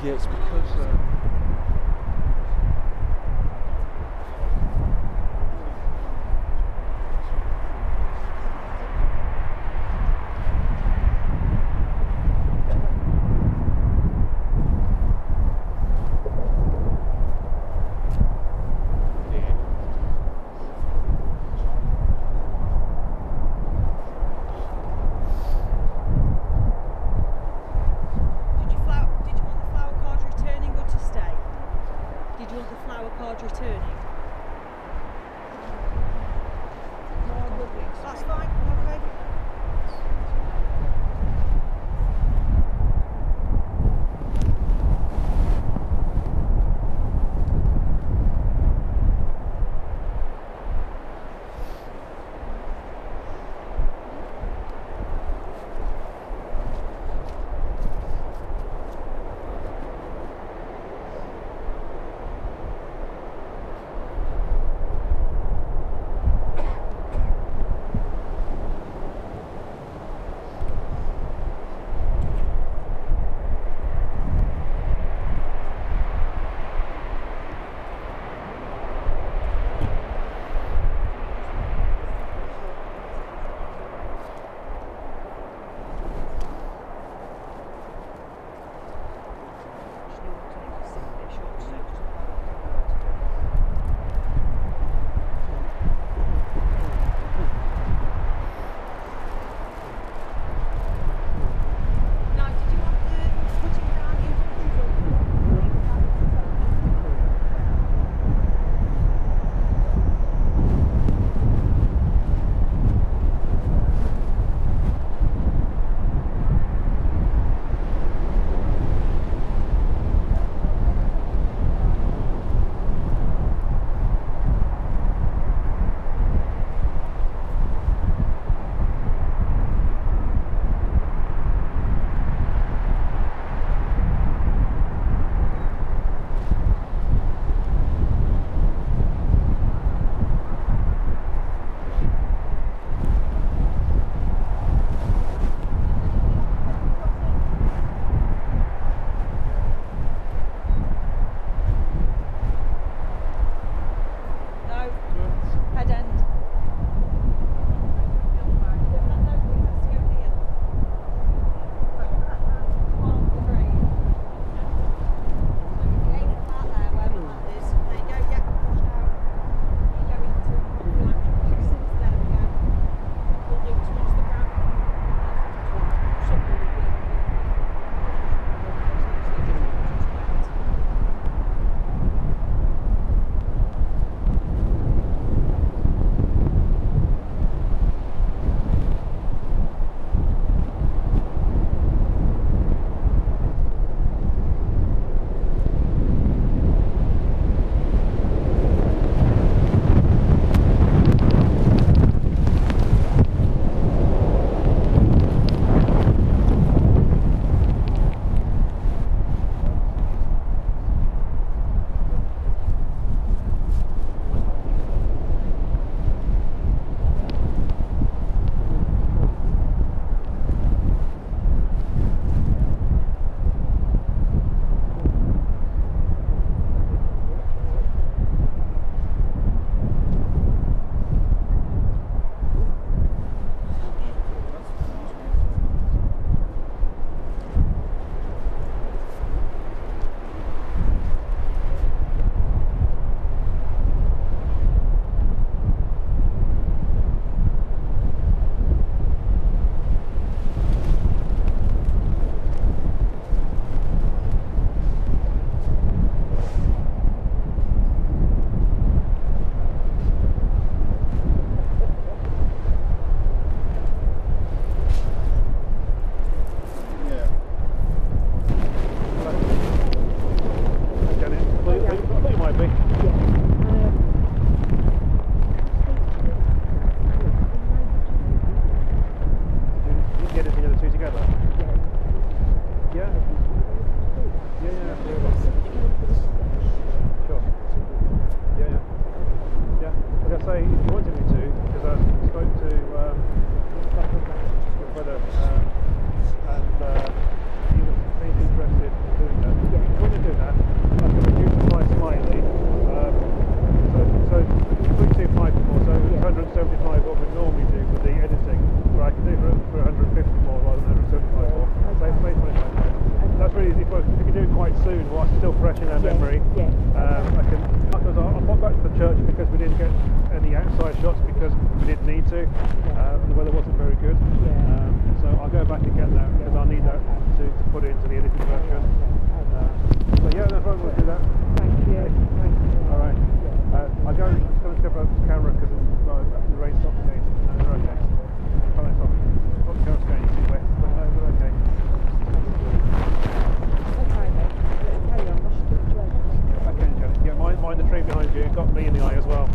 Yeah, it's because. Uh, Did you flower, did you want the flower cards returning or to stay? really is if, I, if you do it quite soon, while it's still fresh in our Yeah, memory, yeah. um, I can. Because I, I popped back to the church because we didn't get any outside shots because we didn't need to. Uh, and the weather wasn't very good. Yeah. Um, so I'll go back and get that because I'll need that to, to put it into the edited version. Uh, so yeah, no problem. We'll do that. Thank you. Thank you. All right. Uh, I'll go and just going to step up the camera because no, the rain stopped again. No, they're okay. Oh, no, stop. Oh, the camera's going too wet, but no, we're okay. Okay, then. Let's carry on. Rush to the church. Okay, Janet. Yeah, mind, mind the tree behind you. It got me in the eye as well.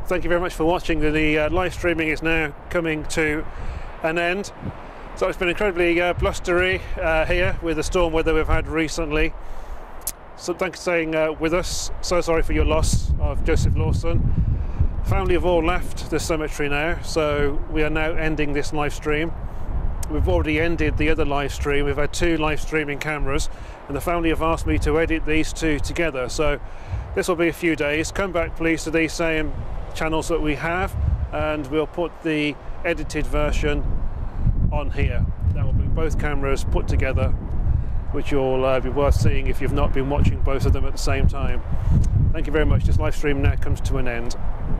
thank you very much for watching. The, the uh, live streaming is now coming to an end. So it's been incredibly uh, blustery uh, here with the storm weather we've had recently. So thanks for staying uh, with us. So sorry for your loss of Joseph Lawson. Family have all left the cemetery now, so we are now ending this live stream. We've already ended the other live stream. We've had two live streaming cameras, and the family have asked me to edit these two together. So this will be a few days. Come back please to these same channels that we have, and we'll put the edited version on here. That will be both cameras put together, which will uh, be worth seeing if you've not been watching both of them at the same time. Thank you very much. This live stream now comes to an end.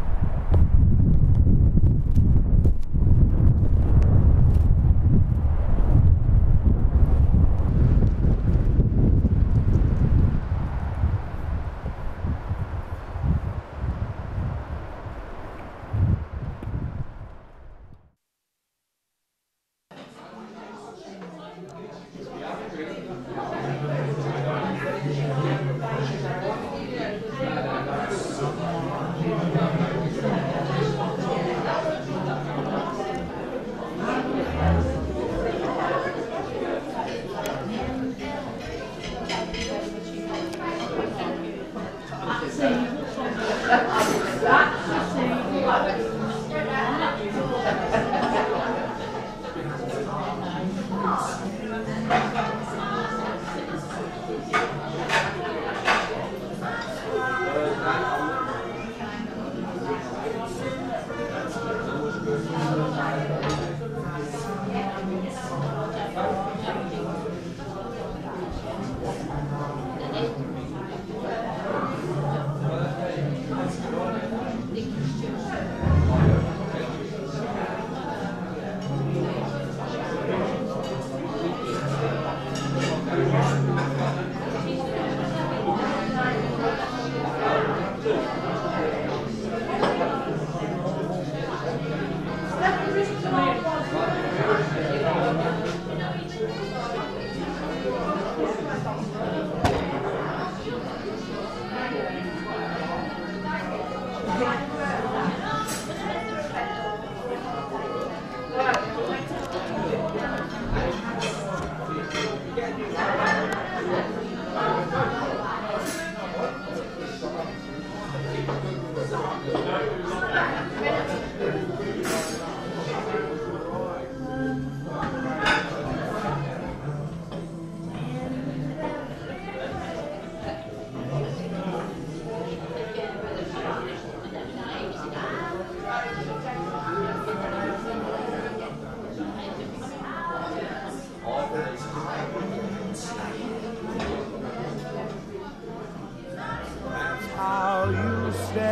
How you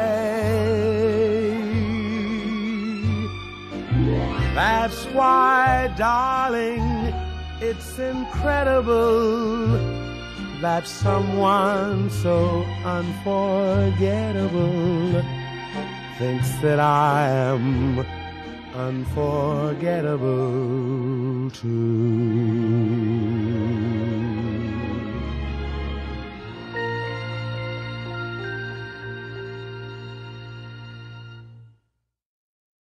stay. That's why, darling, it's incredible that someone so unforgettable thinks that I am unforgettable too.